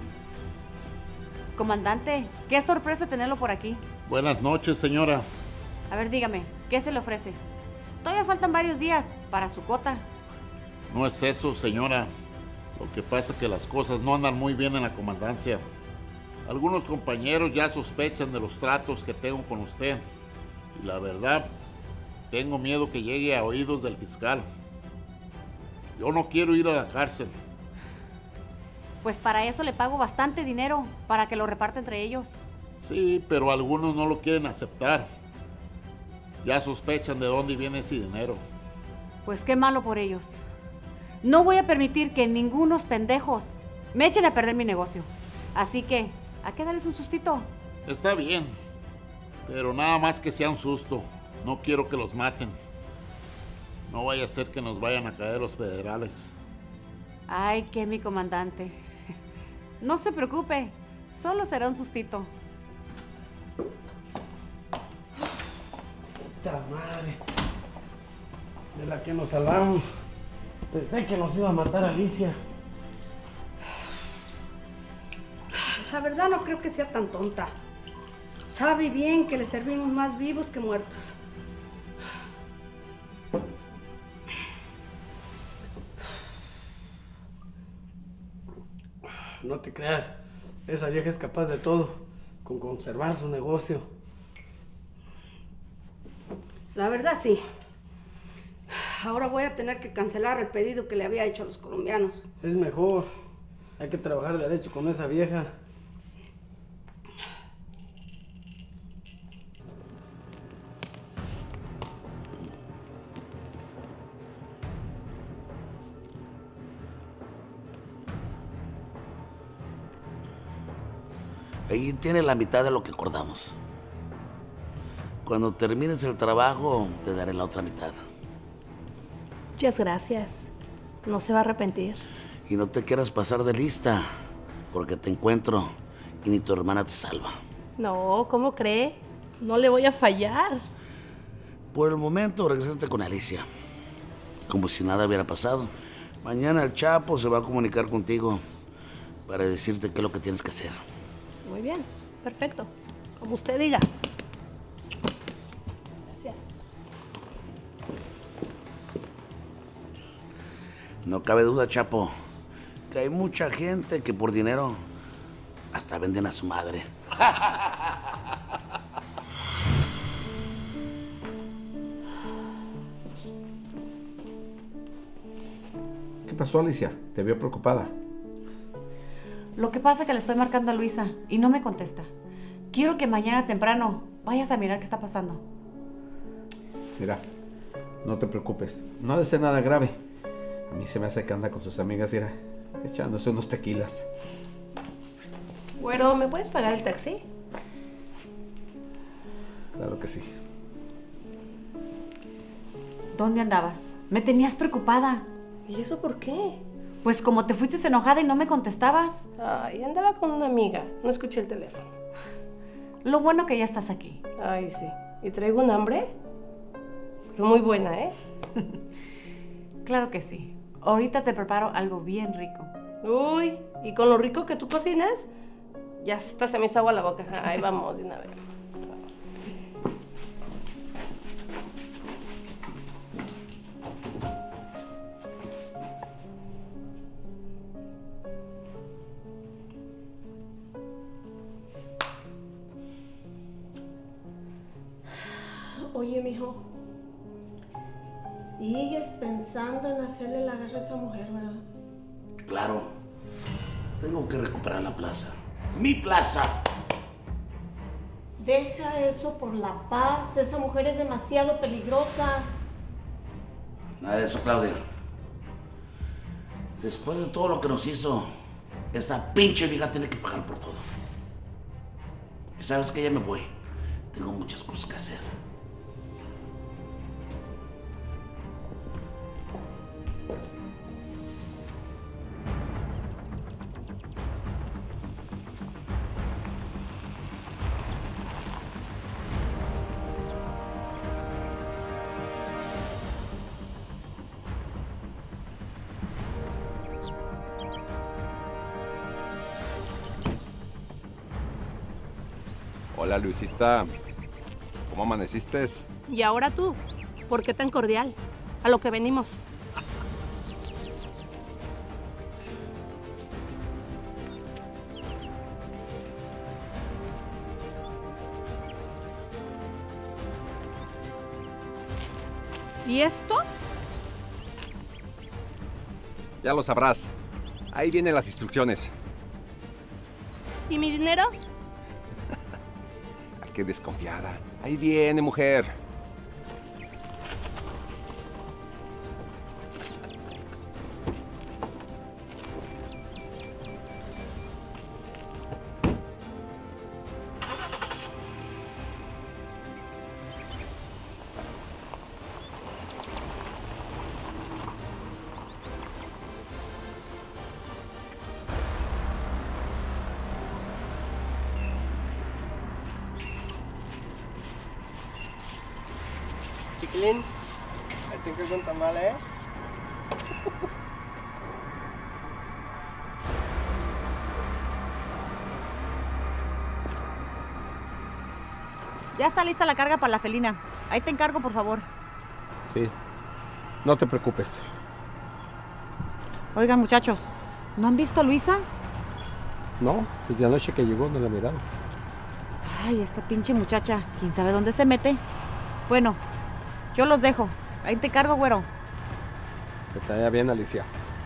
Comandante, qué sorpresa tenerlo por aquí. Buenas noches, señora. A ver, dígame, ¿qué se le ofrece? Todavía faltan varios días para su cota. No es eso, señora. Lo que pasa es que las cosas no andan muy bien en la comandancia. Algunos compañeros ya sospechan de los tratos que tengo con usted. Y la verdad, tengo miedo que llegue a oídos del fiscal. Yo no quiero ir a la cárcel. Pues para eso le pago bastante dinero, para que lo reparte entre ellos. Sí, pero algunos no lo quieren aceptar. Ya sospechan de dónde viene ese dinero. Pues qué malo por ellos. No voy a permitir que ningunos pendejos me echen a perder mi negocio. Así que, ¿a qué darles un sustito? Está bien, pero nada más que sea un susto. No quiero que los maten. No vaya a ser que nos vayan a caer los federales. Ay, qué mi comandante. No se preocupe, solo será un sustito. ¡Puta madre! De la que nos salvamos. Pensé que nos iba a matar Alicia. La verdad no creo que sea tan tonta. Sabe bien que le servimos más vivos que muertos. No te creas, esa vieja es capaz de todo, con conservar su negocio. La verdad sí. Ahora voy a tener que cancelar el pedido que le había hecho a los colombianos. Es mejor, hay que trabajar derecho con esa vieja. Ahí tiene la mitad de lo que acordamos. Cuando termines el trabajo, te daré la otra mitad. Muchas gracias. No se va a arrepentir. Y no te quieras pasar de lista, porque te encuentro y ni tu hermana te salva. No, ¿cómo cree? No le voy a fallar. Por el momento, regresaste con Alicia, como si nada hubiera pasado. Mañana el Chapo se va a comunicar contigo para decirte qué es lo que tienes que hacer. Muy bien, perfecto. Como usted diga. Gracias. No cabe duda, Chapo, que hay mucha gente que por dinero hasta venden a su madre. ¿Qué pasó, Alicia? Te veo preocupada. Lo que pasa es que le estoy marcando a Luisa y no me contesta. Quiero que mañana temprano vayas a mirar qué está pasando. Mira, no te preocupes. No ha de ser nada grave. A mí se me hace que anda con sus amigas, mira, echándose unos tequilas. Güero, ¿me puedes pagar el taxi? Claro que sí. ¿Dónde andabas? Me tenías preocupada. ¿Y eso por qué? Pues como te fuiste enojada y no me contestabas. Ay, andaba con una amiga. No escuché el teléfono. Lo bueno que ya estás aquí. Ay, sí. ¿Y traigo un hambre? Pero muy buena, ¿eh? Claro que sí. Ahorita te preparo algo bien rico. Uy, ¿y con lo rico que tú cocinas? Ya hasta se me hizo agua la boca. Ahí vamos de una vez. Oye, mijo, sigues pensando en hacerle la guerra a esa mujer, ¿verdad? Claro. Tengo que recuperar la plaza. ¡Mi plaza! Deja eso por la paz. Esa mujer es demasiado peligrosa. Nada de eso, Claudia. Después de todo lo que nos hizo, esta pinche vieja tiene que pagar por todo. Y sabes que ya me voy. Tengo muchas cosas que hacer. Hola, Luisita. ¿Cómo amaneciste? Y ahora tú, ¿por qué tan cordial? A lo que venimos. ¿Y esto? Ya lo sabrás. Ahí vienen las instrucciones. ¿Y mi dinero? Ay, qué desconfiada. Ahí viene, mujer. Chiquilín, ahí te encargo un tamal, ¿eh? Ya está lista la carga para la felina. Ahí te encargo, por favor. Sí. No te preocupes. Oigan, muchachos, ¿no han visto a Luisa? No, desde la noche que llegó no la miraron. Ay, esta pinche muchacha, quién sabe dónde se mete. Bueno, yo los dejo. Ahí te cargo, güero. Que te vaya bien, Alicia.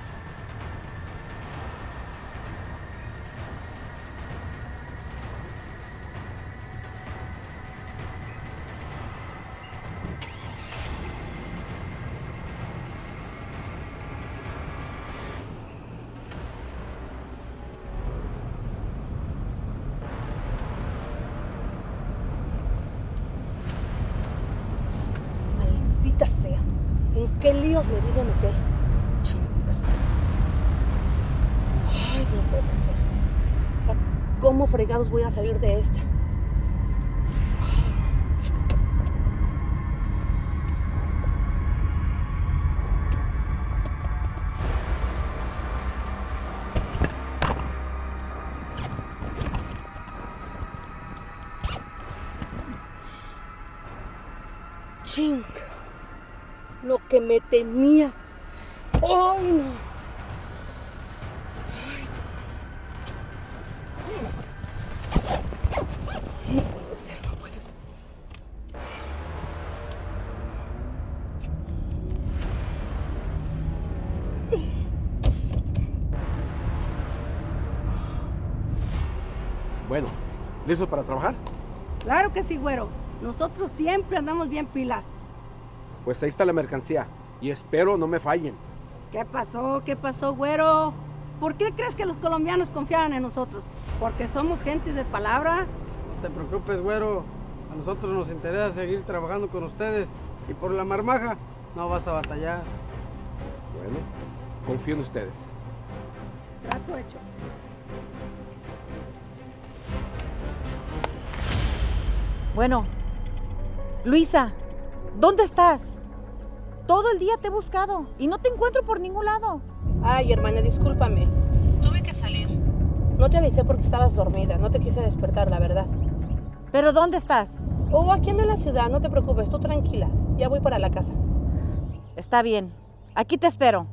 Maldita sea. ¿En qué líos me vine a meter? Chingas. Ay, no puede ser. ¿Cómo fregados voy a salir de esta? Chingas. Lo que me temía. ¡Ay, no! No puede ser, no puede ser. Bueno, ¿listos para trabajar? Claro que sí, güero. Nosotros siempre andamos bien pilas. Pues ahí está la mercancía. Y espero no me fallen. ¿Qué pasó? ¿Qué pasó, güero? ¿Por qué crees que los colombianos confiaran en nosotros? ¿Porque somos gente de palabra? No te preocupes, güero. A nosotros nos interesa seguir trabajando con ustedes. Y por la marmaja, no vas a batallar. Bueno, confío en ustedes. Trato hecho. Bueno, Luisa, ¿dónde estás? Todo el día te he buscado y no te encuentro por ningún lado. Ay, hermana, discúlpame. Tuve que salir. No te avisé porque estabas dormida. No te quise despertar, la verdad. ¿Pero dónde estás? Oh, aquí ando en la ciudad. No te preocupes, tú tranquila. Ya voy para la casa. Está bien. Aquí te espero.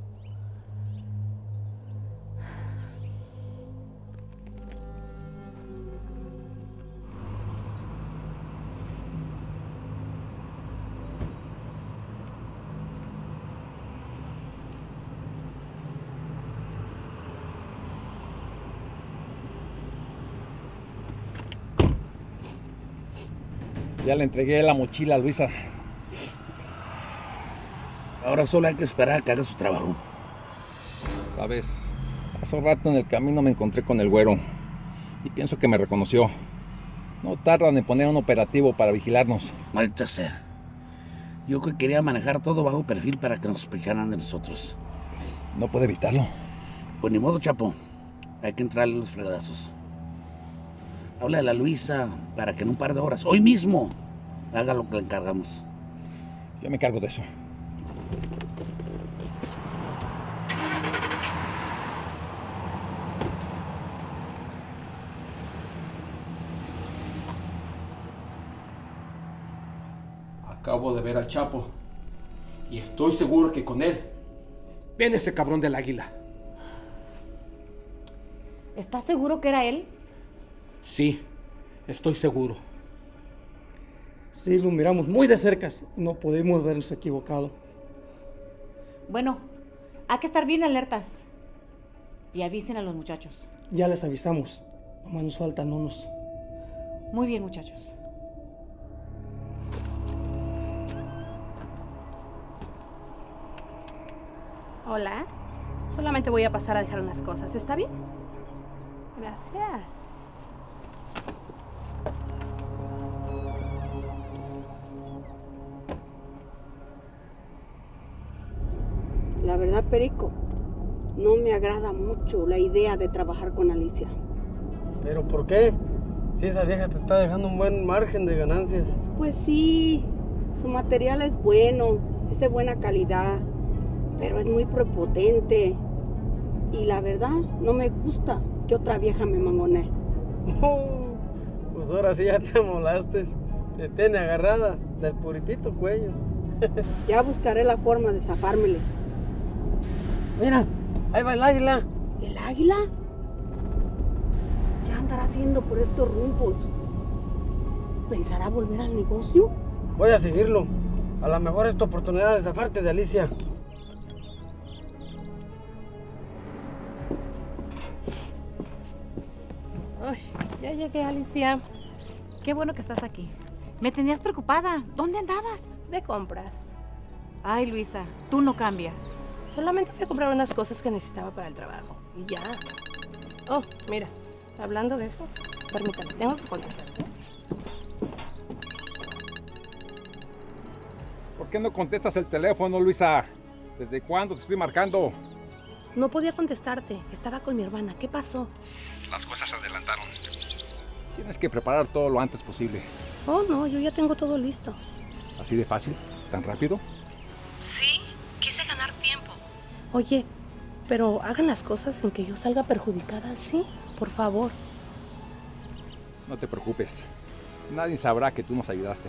Ya le entregué la mochila a Luisa. Ahora solo hay que esperar a que haga su trabajo. Sabes, hace un rato en el camino me encontré con el güero y pienso que me reconoció. No tardan en poner un operativo para vigilarnos. Maldita sea. Yo que quería manejar todo bajo perfil para que nos sospecharan de nosotros. No puede evitarlo. Pues ni modo, Chapo. Hay que entrarle los fregadazos. Habla de la Luisa para que en un par de horas, hoy mismo, haga lo que le encargamos. Yo me encargo de eso. Acabo de ver al Chapo. Y estoy seguro que con él viene ese cabrón del águila. ¿Estás seguro que era él? Sí, estoy seguro. Sí, lo miramos muy de cerca. No podemos vernos equivocado. Bueno, hay que estar bien alertas. Y avisen a los muchachos. Ya les avisamos. Nomás nos faltan unos. Muy bien, muchachos. Hola. Solamente voy a pasar a dejar unas cosas. ¿Está bien? Gracias. La verdad, Perico, no me agrada mucho la idea de trabajar con Alicia. ¿Pero por qué? Si esa vieja te está dejando un buen margen de ganancias. Pues sí, su material es bueno, es de buena calidad, pero es muy prepotente. Y la verdad, no me gusta que otra vieja me mangonee. Pues ahora sí ya te amolaste. Te tiene agarrada del puritito cuello. Ya buscaré la forma de zafármele. Mira, ahí va el águila. ¿El águila? ¿Qué andará haciendo por estos rumbos? ¿Pensará volver al negocio? Voy a seguirlo. A lo mejor es tu oportunidad de zafarte de Alicia. Ay, ya llegué, Alicia. Qué bueno que estás aquí. Me tenías preocupada. ¿Dónde andabas? De compras. Ay, Luisa, tú no cambias. Solamente fui a comprar unas cosas que necesitaba para el trabajo. Y ya. Oh, mira, hablando de eso, permítame, tengo que contestarte. ¿Por qué no contestas el teléfono, Luisa? ¿Desde cuándo te estoy marcando? No podía contestarte, estaba con mi hermana. ¿Qué pasó? Las cosas se adelantaron. Tienes que preparar todo lo antes posible. Oh, no, yo ya tengo todo listo. ¿Así de fácil? ¿Tan rápido? Sí, quise ganar tiempo. Oye, pero hagan las cosas sin que yo salga perjudicada, ¿sí? Por favor. No te preocupes. Nadie sabrá que tú nos ayudaste.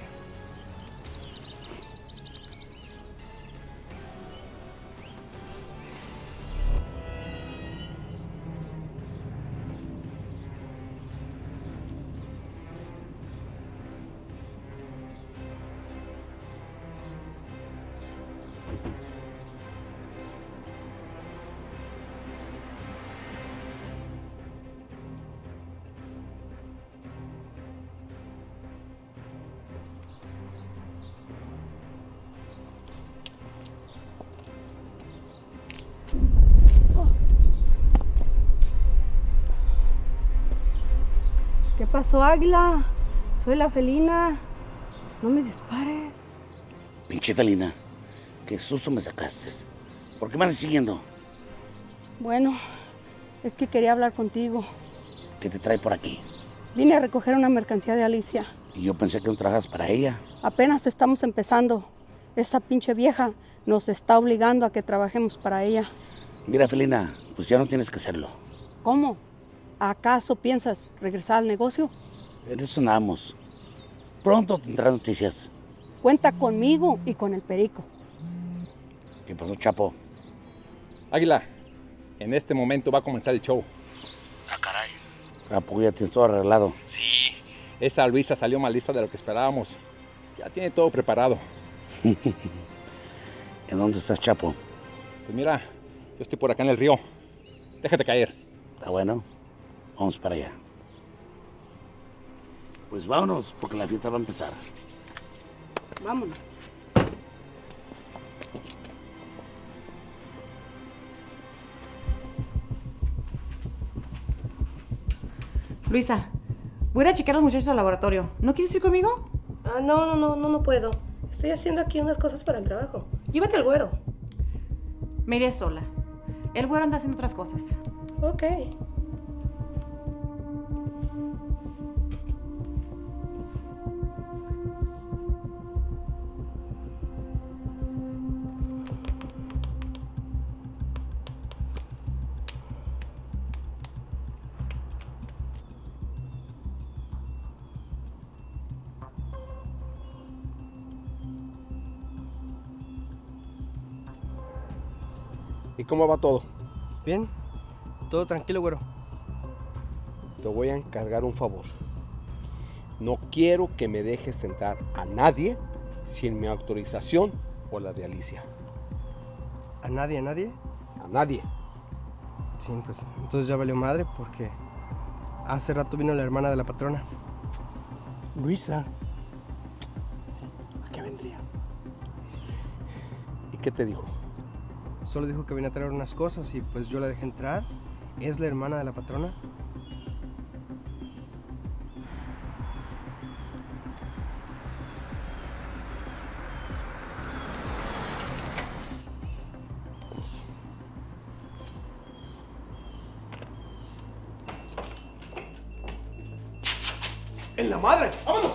¿Qué pasó, águila? Soy la felina. No me dispares. Pinche felina, qué susto me sacaste. ¿Por qué me andas siguiendo? Bueno, es que quería hablar contigo. ¿Qué te trae por aquí? Vine a recoger una mercancía de Alicia. Y yo pensé que no trabajas para ella. Apenas estamos empezando. Esa pinche vieja nos está obligando a que trabajemos para ella. Mira, felina, pues ya no tienes que hacerlo. ¿Cómo? ¿Acaso piensas regresar al negocio? En eso andamos. Pronto tendrás noticias. Cuenta conmigo y con el Perico. ¿Qué pasó, Chapo? Águila, en este momento va a comenzar el show. Ah, caray. Chapo, ya tienes todo arreglado. Sí. Esa Luisa salió más lista de lo que esperábamos. Ya tiene todo preparado. ¿En dónde estás, Chapo? Pues mira, yo estoy por acá en el río. Déjate caer. Está bueno. Vamos para allá. Pues vámonos, porque la fiesta va a empezar. Vámonos. Luisa, voy a ir a checar a los muchachos al laboratorio. ¿No quieres ir conmigo? Ah, no puedo. Estoy haciendo aquí unas cosas para el trabajo. Llévate al güero. Me iré sola. El güero anda haciendo otras cosas. Ok. ¿Y cómo va todo? Bien, todo tranquilo, güero. Te voy a encargar un favor. No quiero que me dejes sentar a nadie sin mi autorización o la de Alicia. ¿A nadie, a nadie? A nadie. Sí, pues entonces ya valió madre porque hace rato vino la hermana de la patrona. Luisa. Sí, ¿a qué vendría? ¿Y qué te dijo? Solo dijo que venía a traer unas cosas y pues yo la dejé entrar. ¿Es la hermana de la patrona? ¡En la madre! ¡Vámonos!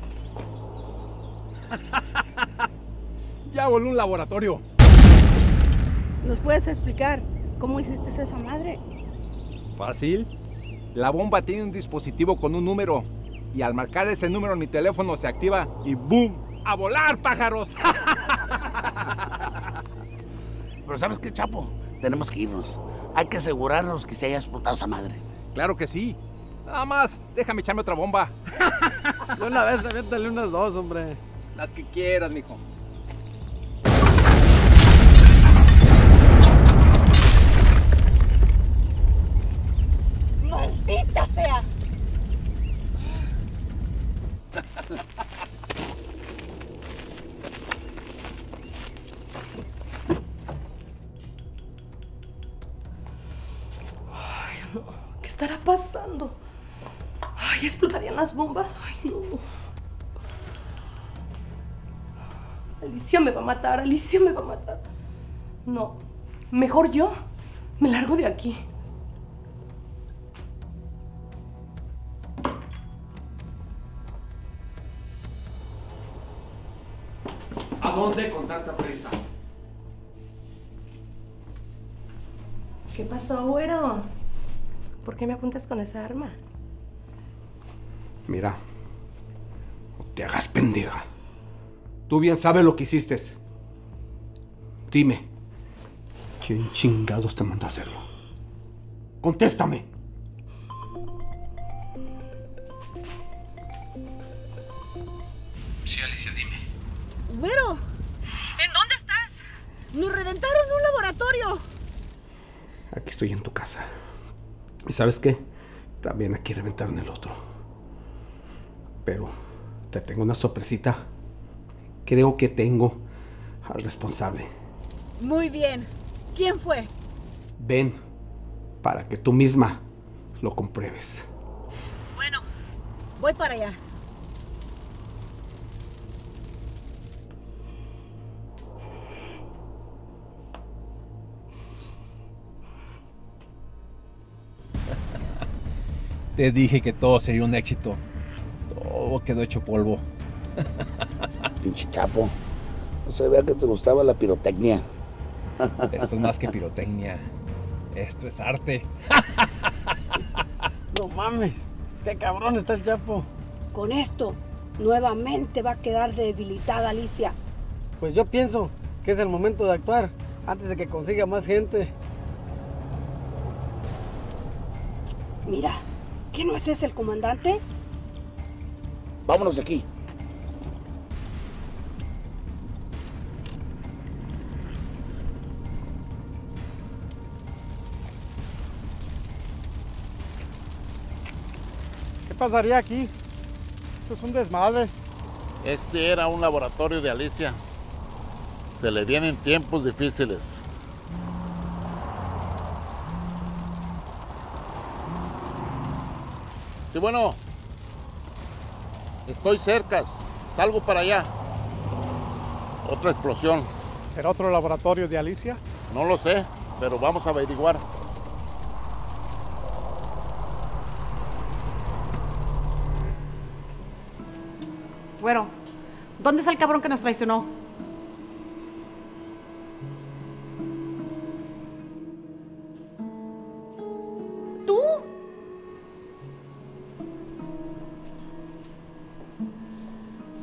Ya voló un laboratorio. ¿Nos puedes explicar cómo hiciste esa madre? Fácil. La bomba tiene un dispositivo con un número y al marcar ese número en mi teléfono se activa y ¡boom! ¡A volar, pájaros! Pero ¿sabes qué, Chapo? Tenemos que irnos. Hay que asegurarnos que se haya explotado esa madre. Claro que sí. Nada más, déjame echarme otra bomba. De una vez, aviéntale unas dos, hombre. Las que quieras, mijo. ¡Maldita sea! Ay, no. ¿Qué estará pasando? Ay, explotarían las bombas. Ay, no. Alicia me va a matar, Alicia me va a matar. No, mejor yo me largo de aquí. ¿A dónde con tanta prisa? ¿Qué pasó, güero? ¿Por qué me apuntas con esa arma? Mira, no te hagas pendeja. Tú bien sabes lo que hiciste. Dime, ¿quién chingados te mandó a hacerlo? ¡Contéstame! Sí, Alicia, dime. Güero, ¿en dónde estás? Nos reventaron un laboratorio. Aquí estoy en tu casa. ¿Y sabes qué? También aquí reventaron el otro. Pero te tengo una sorpresita. Creo que tengo al responsable. Muy bien. ¿Quién fue? Ven, para que tú misma lo compruebes. Bueno, voy para allá. Te dije que todo sería un éxito. Todo quedó hecho polvo. Pinche Chapo. No se vea que te gustaba la pirotecnia. Esto es más que pirotecnia. Esto es arte. No mames. Qué cabrón está el Chapo. Con esto, nuevamente va a quedar debilitada Alicia. Pues yo pienso que es el momento de actuar antes de que consiga más gente. Mira, ¿qué no es ese el comandante? Vámonos de aquí. ¿Qué pasaría aquí? Esto es un desmadre. Este era un laboratorio de Alicia. Se le vienen tiempos difíciles. Sí, bueno. Estoy cerca. Salgo para allá. Otra explosión. ¿Será otro laboratorio de Alicia? No lo sé, pero vamos a averiguar. Bueno, ¿dónde está el cabrón que nos traicionó? ¿Tú?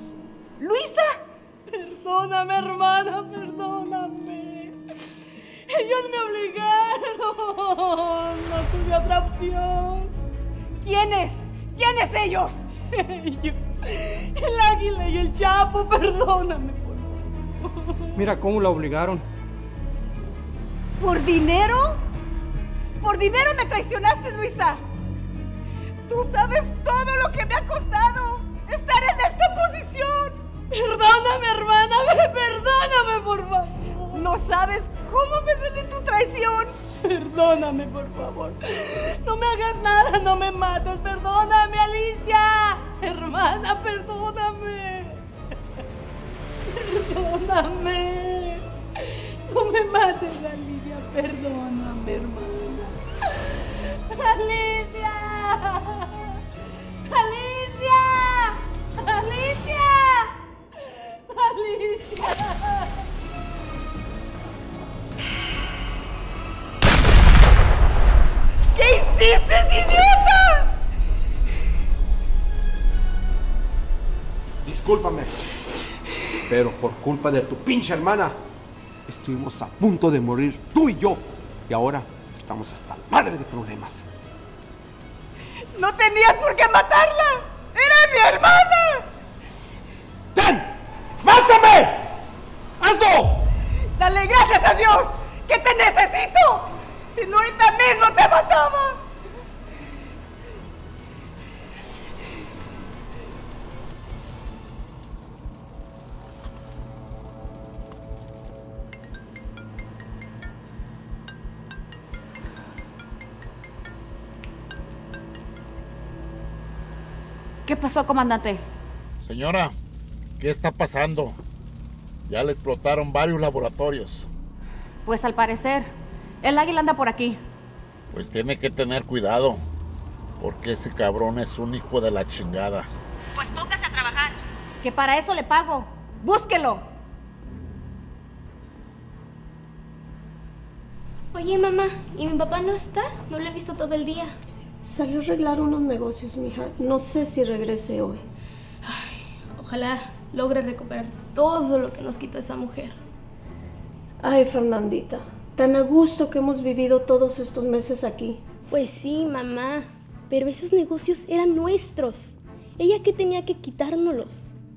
¿Luisa? Perdóname, hermana, perdóname. Ellos me obligaron. No tuve otra opción. ¿Quiénes? ¿Quiénes ellos? El Águila y el Chapo, perdóname, por favor. Mira cómo la obligaron. ¿Por dinero? ¿Por dinero me traicionaste, Luisa? Tú sabes todo lo que me ha costado estar en esta posición. Perdóname, hermana, perdóname, por favor. No sabes cómo me duele tu traición. Perdóname, por favor. No me hagas nada, no me mates. Perdóname, Alicia. Hermana, perdóname. Perdóname. No me mates, Alicia. Perdóname, hermana. Alicia. Alicia. Alicia. Alicia. ¿Qué hiciste, idiota? Discúlpame, pero por culpa de tu pinche hermana, estuvimos a punto de morir tú y yo. Y ahora estamos hasta la madre de problemas. No tenías por qué matarla. ¡Era mi hermana! ¡Ten! ¡Mátame! ¡Hazlo! Dale gracias a Dios que te necesito. Si no, ahorita mismo te mataba. ¿Qué pasó, comandante? Señora, ¿qué está pasando? Ya le explotaron varios laboratorios. Pues al parecer, el Águila anda por aquí. Pues tiene que tener cuidado, porque ese cabrón es un hijo de la chingada. Pues póngase a trabajar, que para eso le pago. ¡Búsquelo! Oye, mamá, ¿y mi papá no está? No lo he visto todo el día. Salió a arreglar unos negocios, mija. No sé si regrese hoy. Ay, ojalá logre recuperar todo lo que nos quitó esa mujer. Ay, Fernandita, tan a gusto que hemos vivido todos estos meses aquí. Pues sí, mamá, pero esos negocios eran nuestros. Ella que tenía que quitárnoslos.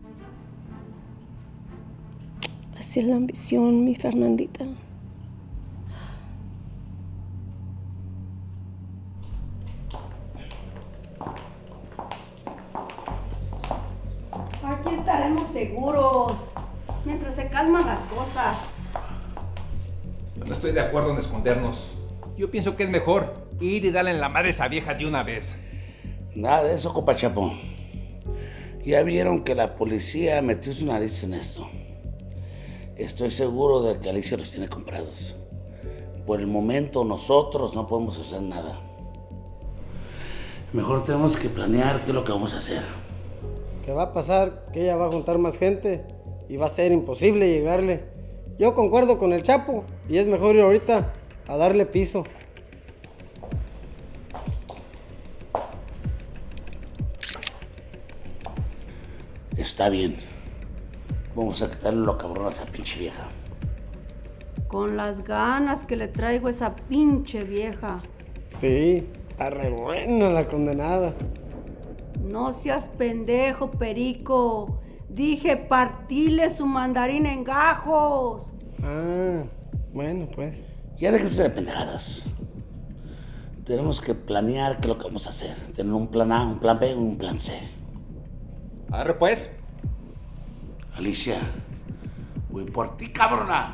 Así es la ambición, mi Fernandita. Aquí estaremos seguros, mientras se calman las cosas. Yo no estoy de acuerdo en escondernos. Yo pienso que es mejor ir y darle en la madre a esa vieja de una vez. Nada de eso, compa Chapo. Ya vieron que la policía metió su nariz en esto. Estoy seguro de que Alicia los tiene comprados. Por el momento nosotros no podemos hacer nada. Mejor tenemos que planear qué es lo que vamos a hacer. ¿Qué va a pasar? Que ella va a juntar más gente y va a ser imposible llegarle. Yo concuerdo con el Chapo y es mejor ir ahorita a darle piso. Está bien. Vamos a quitarle lo cabrón a esa pinche vieja. Con las ganas que le traigo a esa pinche vieja. Sí, está re buena la condenada. No seas pendejo, Perico. Dije partile su mandarín en gajos. Ah, bueno, pues. Ya déjese de pendejadas. Tenemos que planear qué es lo que vamos a hacer. Tener un plan A, un plan B y un plan C. Arre pues. Alicia, voy por ti, cabrona.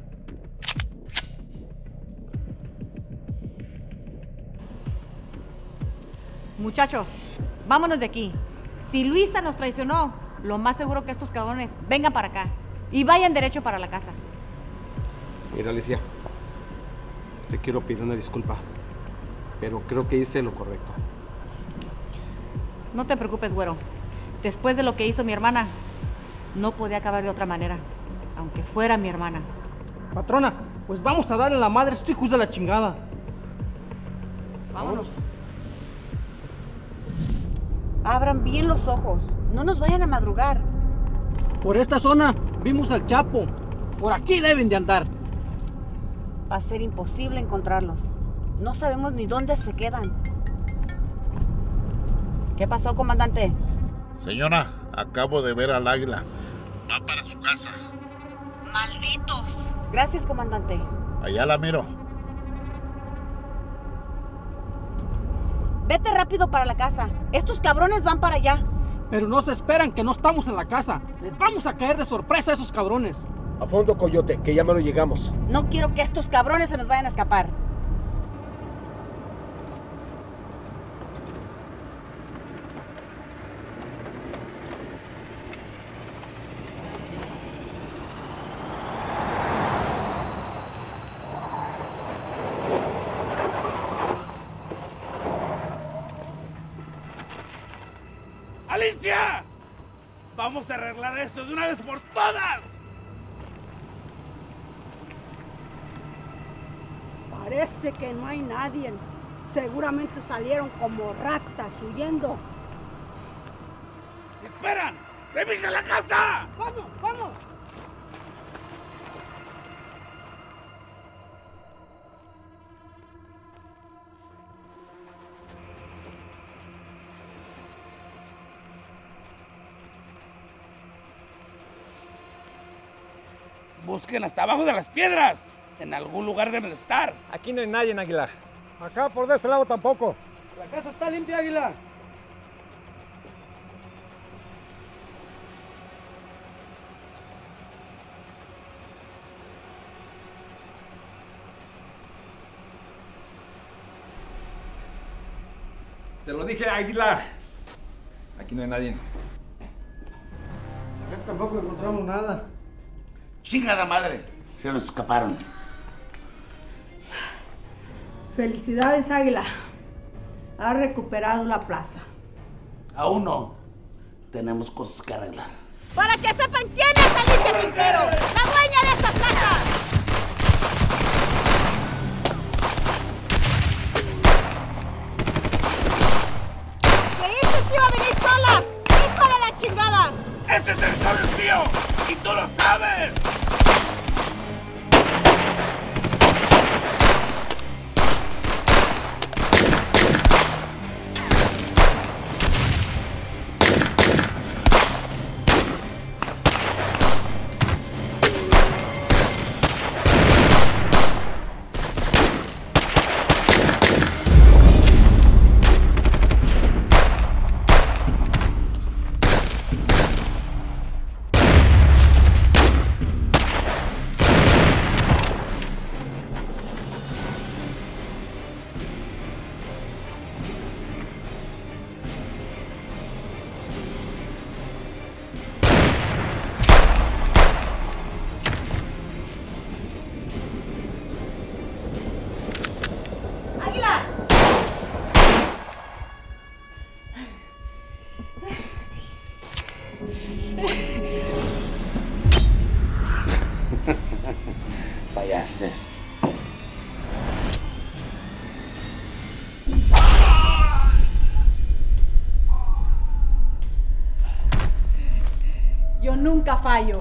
Muchachos, vámonos de aquí. Si Luisa nos traicionó, lo más seguro que estos cabrones vengan para acá y vayan derecho para la casa. Mira, Alicia, te quiero pedir una disculpa, pero creo que hice lo correcto. No te preocupes, güero. Después de lo que hizo mi hermana, no podía acabar de otra manera, aunque fuera mi hermana. Patrona, pues vamos a darle la madre a estos hijos de la chingada. Vámonos. Abran bien los ojos. No nos vayan a madrugar. Por esta zona vimos al Chapo. Por aquí deben de andar. Va a ser imposible encontrarlos. No sabemos ni dónde se quedan. ¿Qué pasó, comandante? Señora, acabo de ver al águila. Va para su casa. ¡Malditos! Gracias, comandante. Allá la miro. Vete rápido para la casa. Estos cabrones van para allá. Pero no se esperan que no estamos en la casa. Les vamos a caer de sorpresa a esos cabrones. A fondo, coyote, que ya no llegamos. No quiero que estos cabrones se nos vayan a escapar. ¡Alicia! ¡Vamos a arreglar esto de una vez por todas! Parece que no hay nadie. Seguramente salieron como ratas huyendo. ¡Esperan! ¡Revisen la casa! ¡Vamos, vamos! Busquen hasta abajo de las piedras. En algún lugar deben estar. Aquí no hay nadie en Águila. Acá por de este lado tampoco. La casa está limpia, Águila. Te lo dije, Águila. Aquí no hay nadie. Acá tampoco encontramos nada. ¡Chingada madre! Se nos escaparon. Felicidades, Águila. Has recuperado la plaza. Aún no. Tenemos cosas que arreglar. Para que sepan quién es Alicia Quintero, la dueña de esta plaza. ¡Creíste que iba a venir sola! ¡Hijo de la chingada! ¡Este territorio es mío! ¡Y tú lo sabes! Payases. Yo nunca fallo.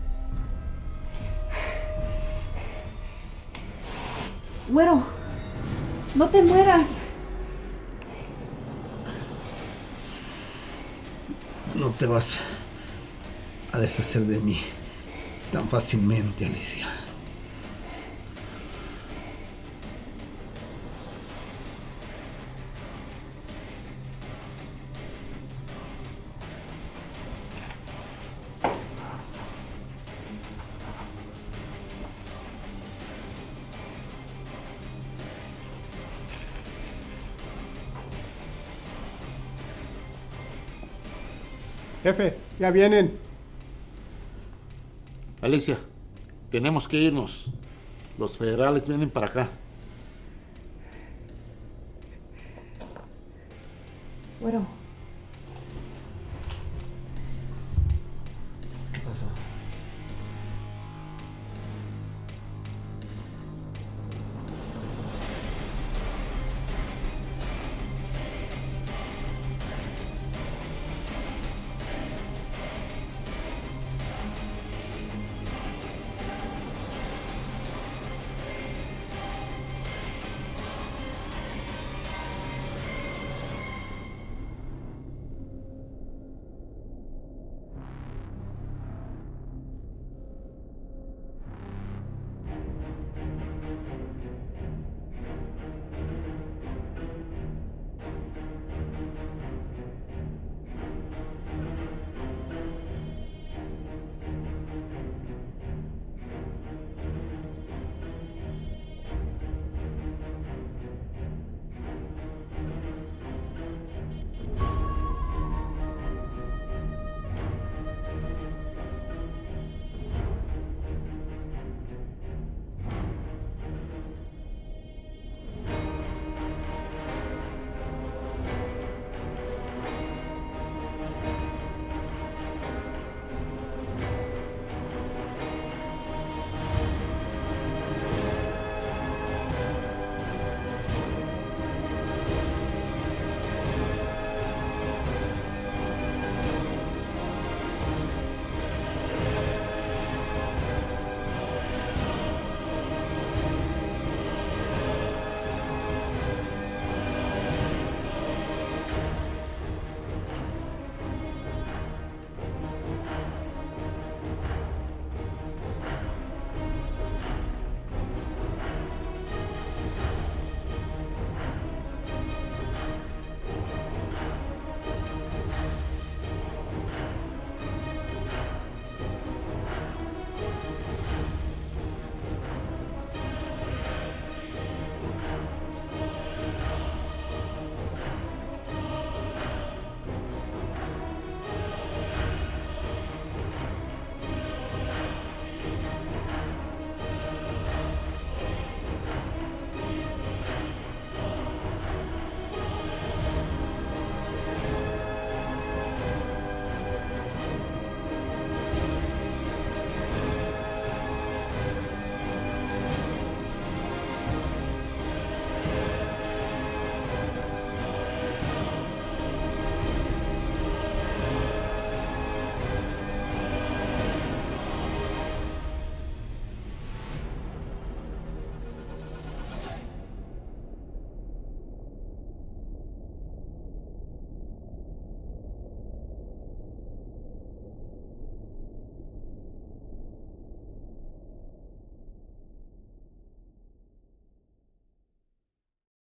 Güero, no te mueras. No te vas a deshacer de mí tan fácilmente, Alicia. Jefe, ya vienen. Alicia, tenemos que irnos. Los federales vienen para acá. Bueno,